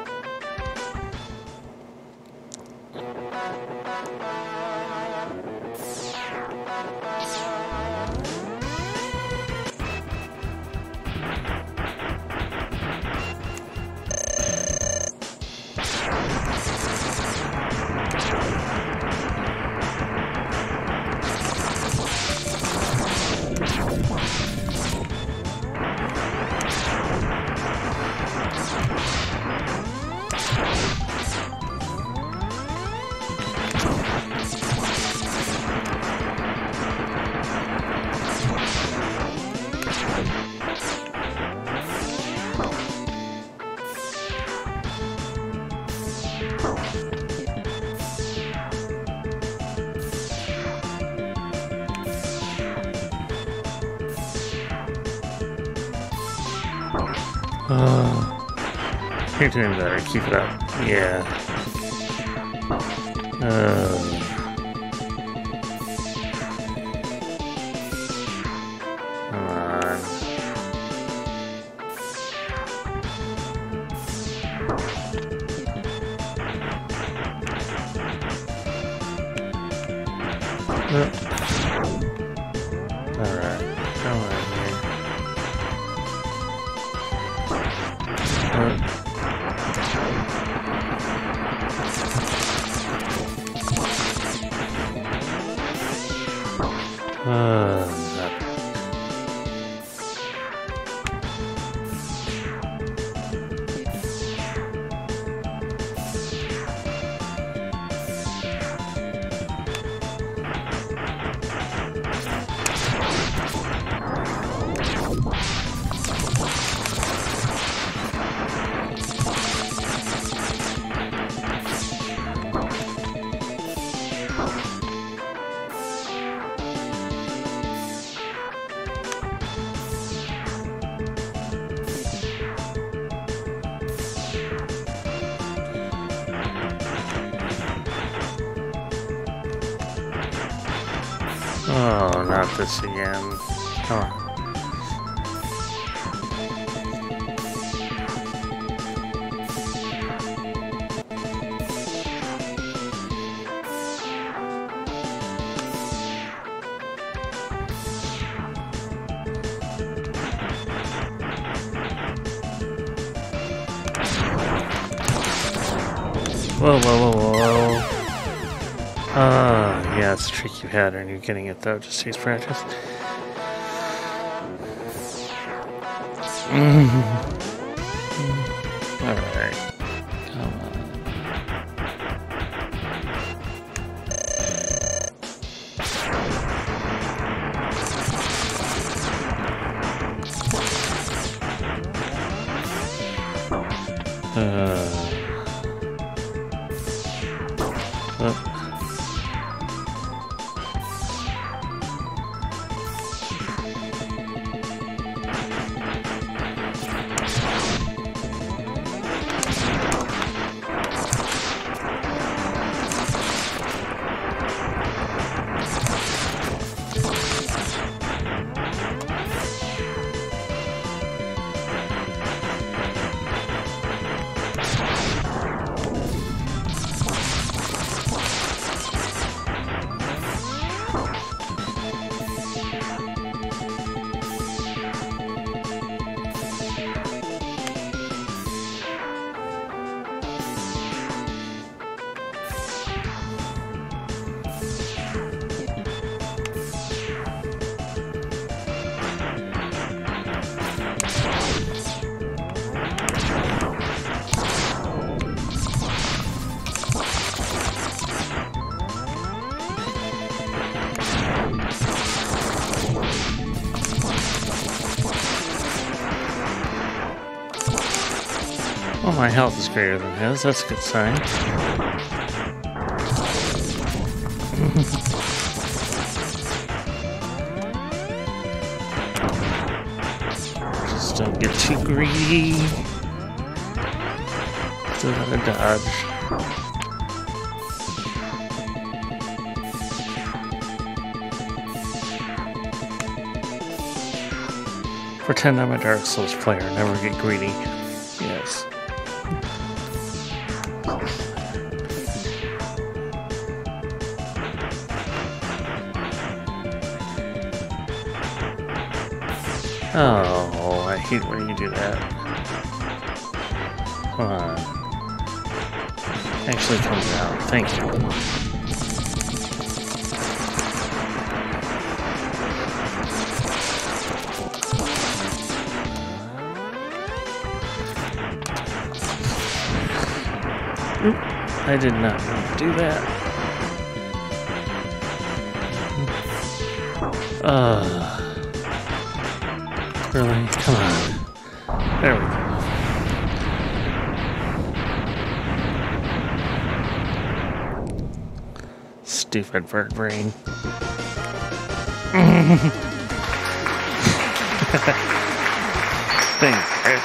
Uh, you're doing better. Keep it up. Yeah. Uh, come on. Uh, Alright. Come on here. Uh, Uh, no. Oh, not this again. Come on. Whoa, whoa, whoa, whoa. Ah, uh, yeah, it's a tricky pattern. You're getting it though, just takes practice. Alright. Come on. Uh. Oh. Well, my health is greater than his. That's a good sign. Just don't get too greedy. Still gotta dodge. Pretend I'm a Dark Souls player. Never get greedy. Yes. Oh, I hate when you do that. Come on. Actually come down. Thank you. Oop, I did not want to do that. Uh, really? Come on. There we go. Stupid bird brain. Thanks, Chris.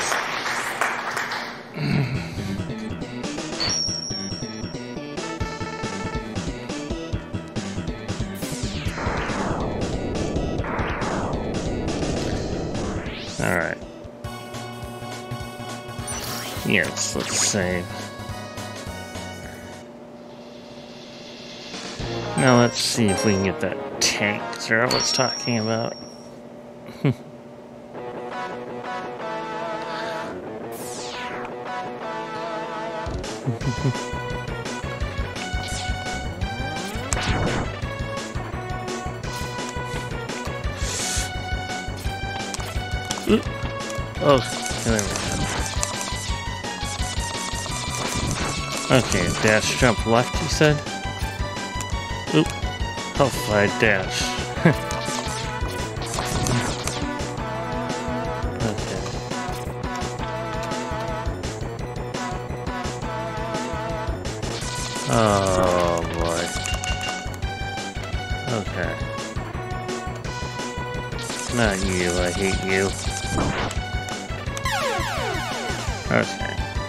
Alright. Yes, let's save. Now let's see if we can get that tank Zero was talking about. Oop. Oh, there we go. Okay, dash jump left, you said? Oop. Health I dash. Okay. Oh boy. Okay. Not you, I hate you. Okay.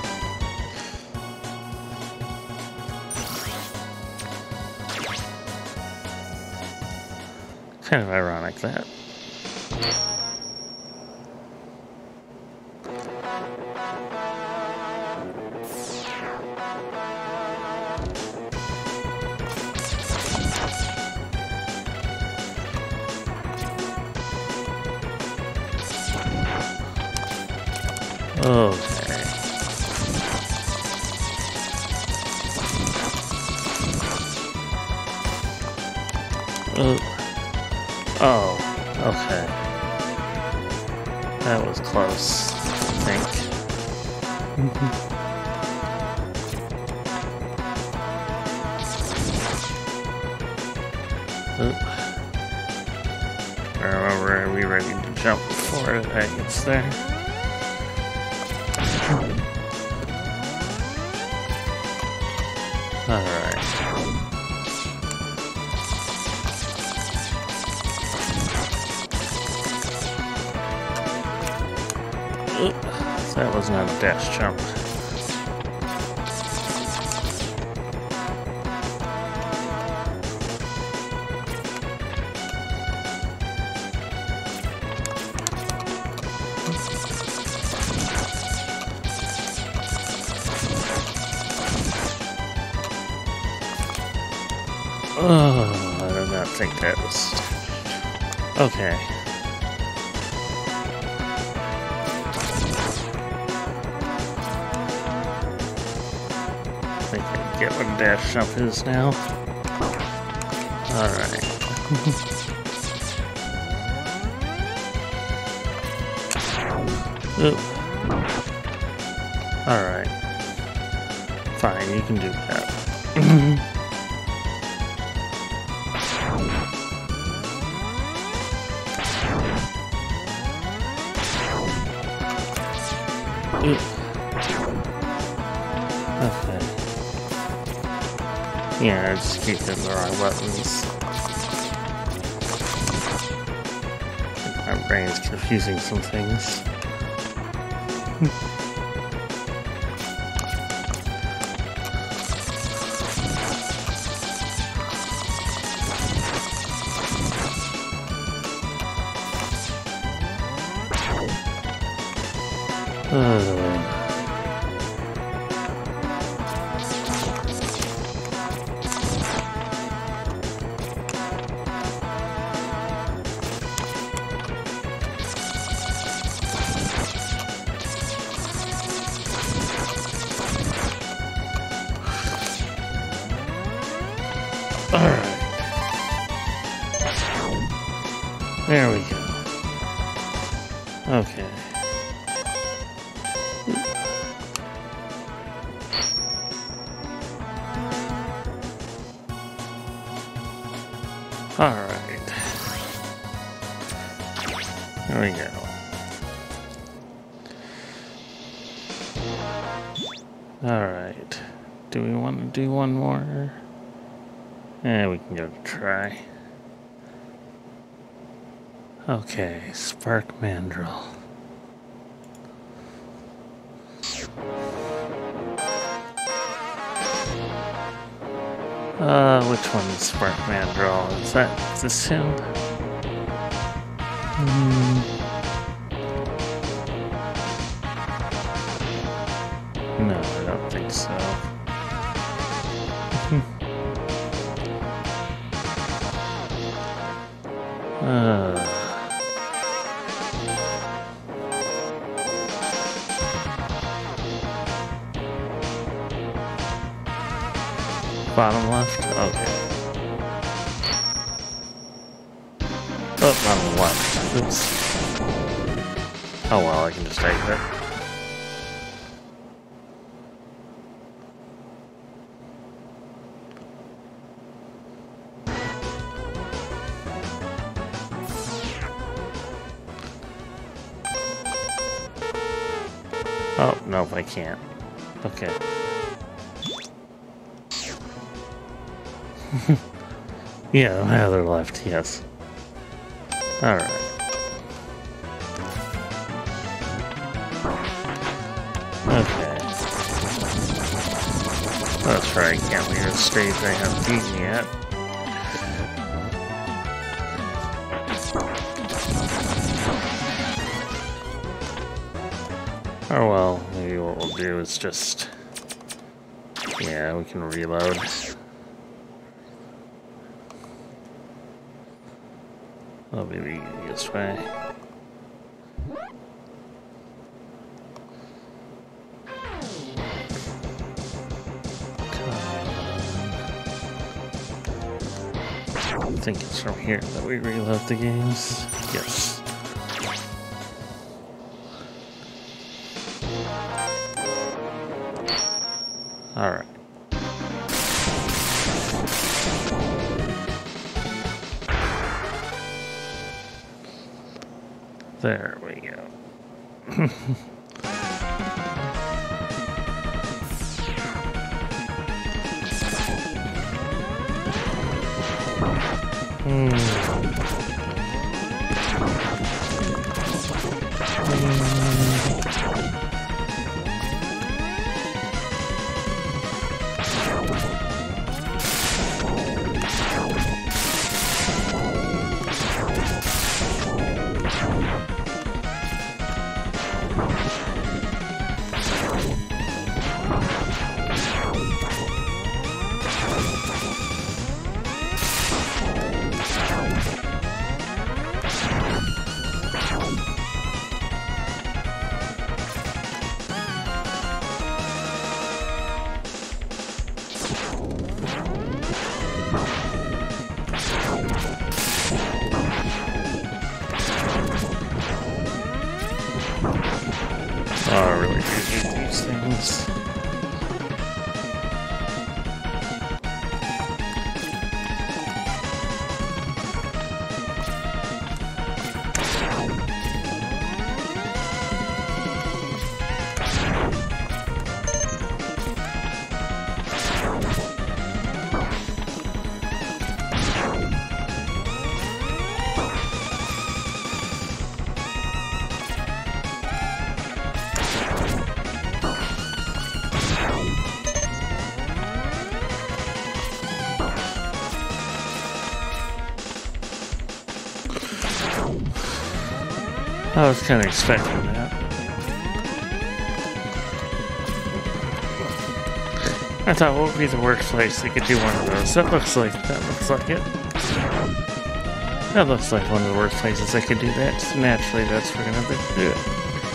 Kind of ironic that. Okay. Oh. Oh, okay. That was close, I think. Oop. I remember I'll be ready to jump before it gets there. Alright. That was not a dash jump. Oh, I do not think that was... Okay. I think I get what a dash jump is now. Alright. Oop. Alright. Fine, you can do that. Oop. Yeah, I just keep hitting the wrong buttons. My brain's confusing some things. uh. Alright. There we go. Okay. Alright. There we go. Alright. Do we want to do one more? Yeah, we can go try. Okay, Spark Mandrill. Uh, which one is Spark Mandrill? Is that this him? Hmm. No, I don't think so. uh. Bottom left? Okay. Oh, bottom left. Oops. Oh well, I can just take it. Oh, nope, I can't. Okay. Yeah, my other left, yes. Alright. Okay. That's right, can't leave a stage I haven't beaten yet. Oh well, maybe what we'll do is just... Yeah, we can reload. That'll be the easiest way. I think it's from here that we reload the games. Yes. Alright. There we go. hmm. I was kind of expecting that. I thought, what would be the worst place they could do one of those? That looks like that looks like it. That looks like one of the worst places they could do that. So naturally, that's where we're gonna do it.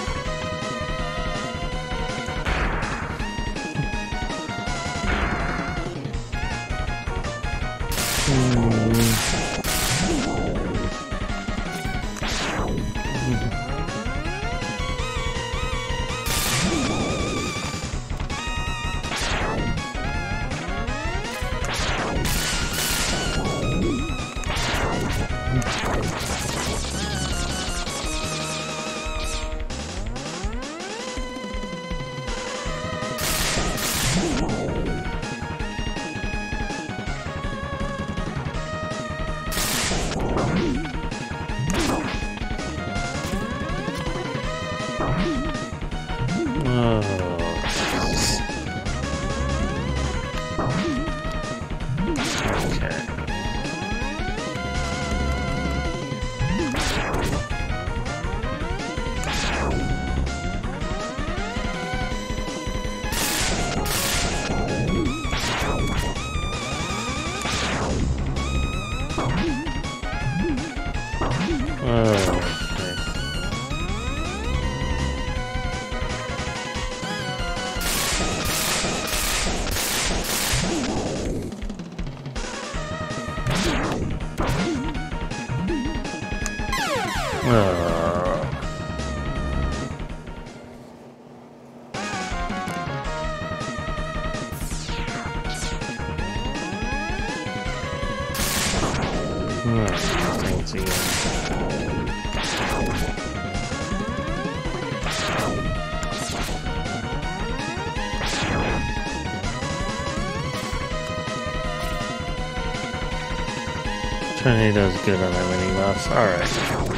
Tornado's good on that mini boss. Alright.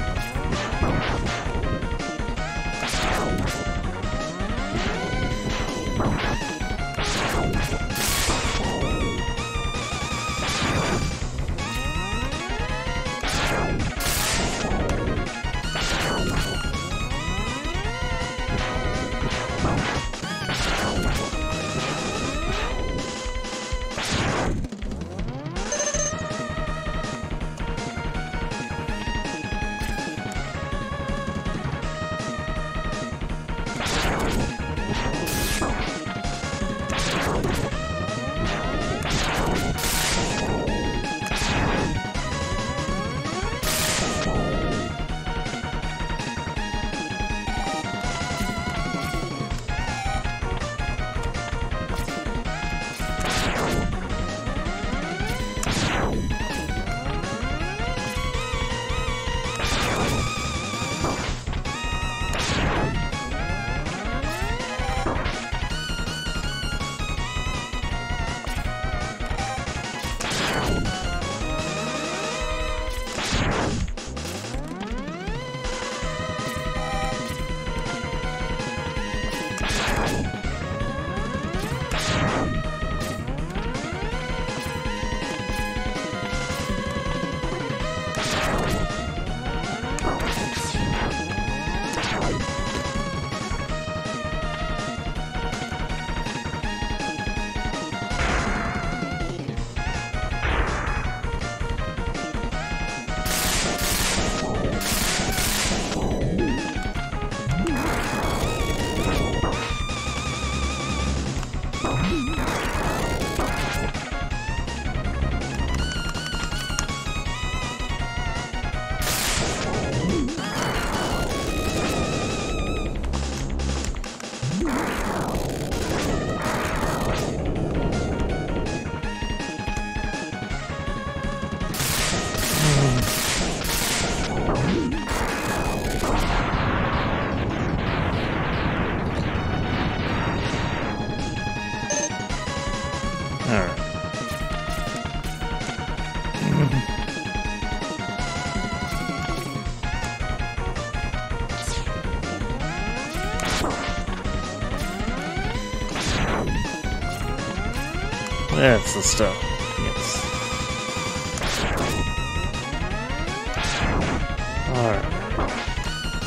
That's the stuff. Yes. Alright.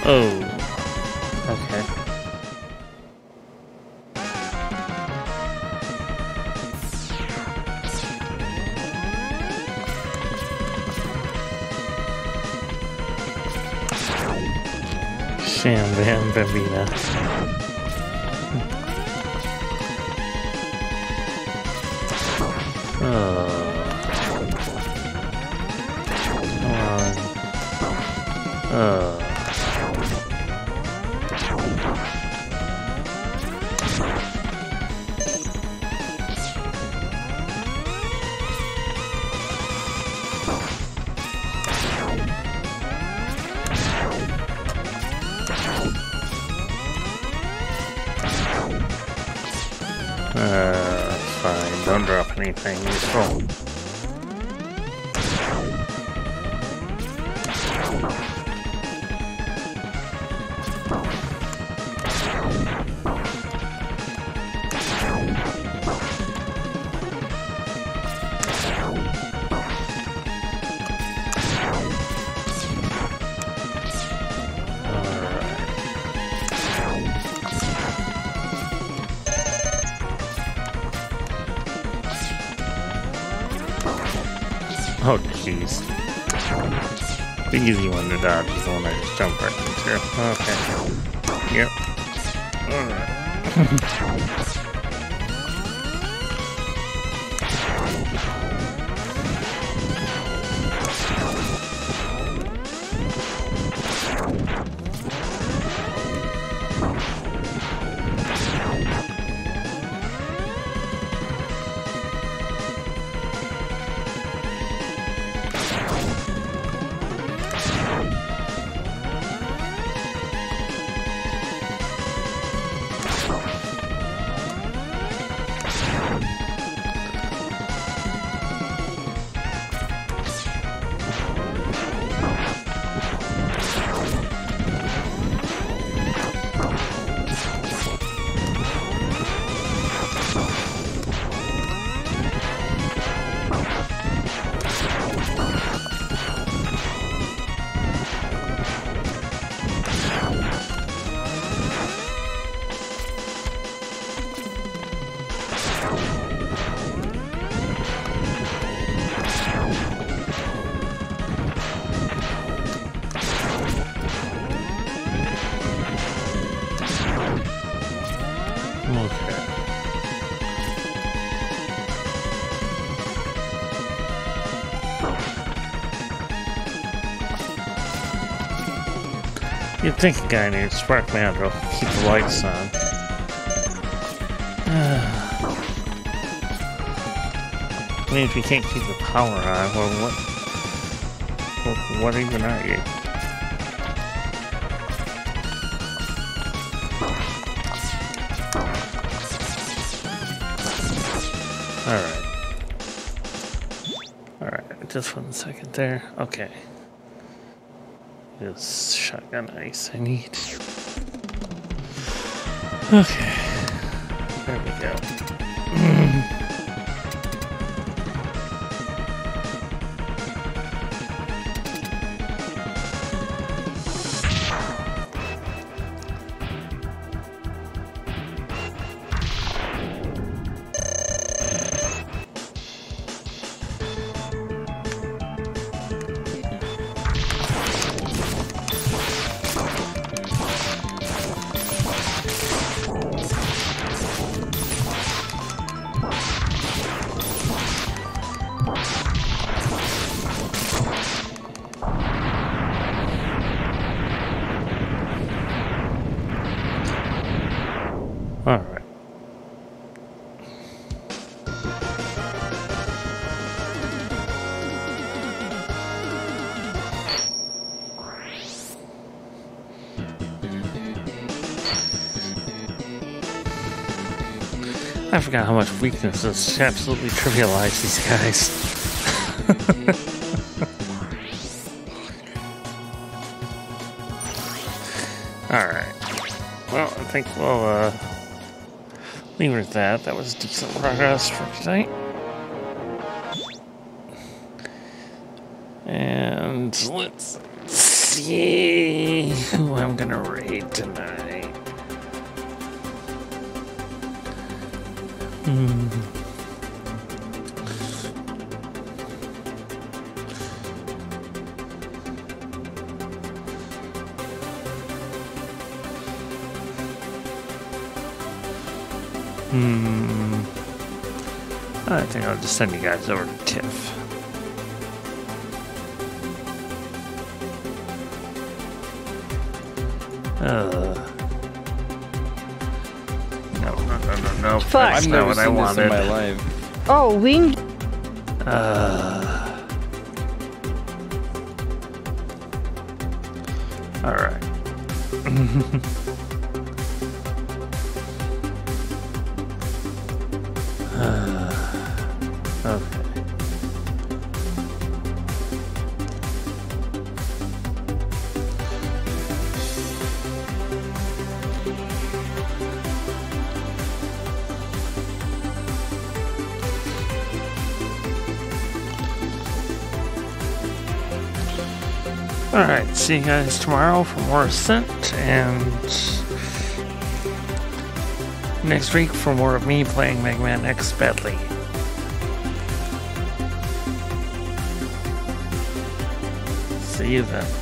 Oh. Okay. Sham Bam Bambina. Oh. Come on. Oh. Uh, fine. Don't drop anything useful. Oh, jeez. The easy one to dodge is the one I just jumped right into. Okay. Yep. Alright. You'd think a guy named Spark Mandrill would keep the lights on. I mean, if you can't keep the power on, well, what, what, what even are you? Alright. Alright, just one second there. Okay. This shotgun ice I need. Okay. There we go. Alright. I forgot how much weaknesses absolutely trivialize these guys. Alright. Well, I think we'll, uh... leave it at that. That was decent progress for tonight. And let's see who I'm gonna raid tonight. Hmm. Hmm. I think I'll just send you guys over to Tiff. Uh. No, no, no, no, no. Fuck. That's I've not never what I seen this wanted. in my life. Oh, winged. Uh. All right. uh, okay. Alright, see you guys tomorrow for more Ascent, and next week for more of me playing Mega Man X badly. See you then.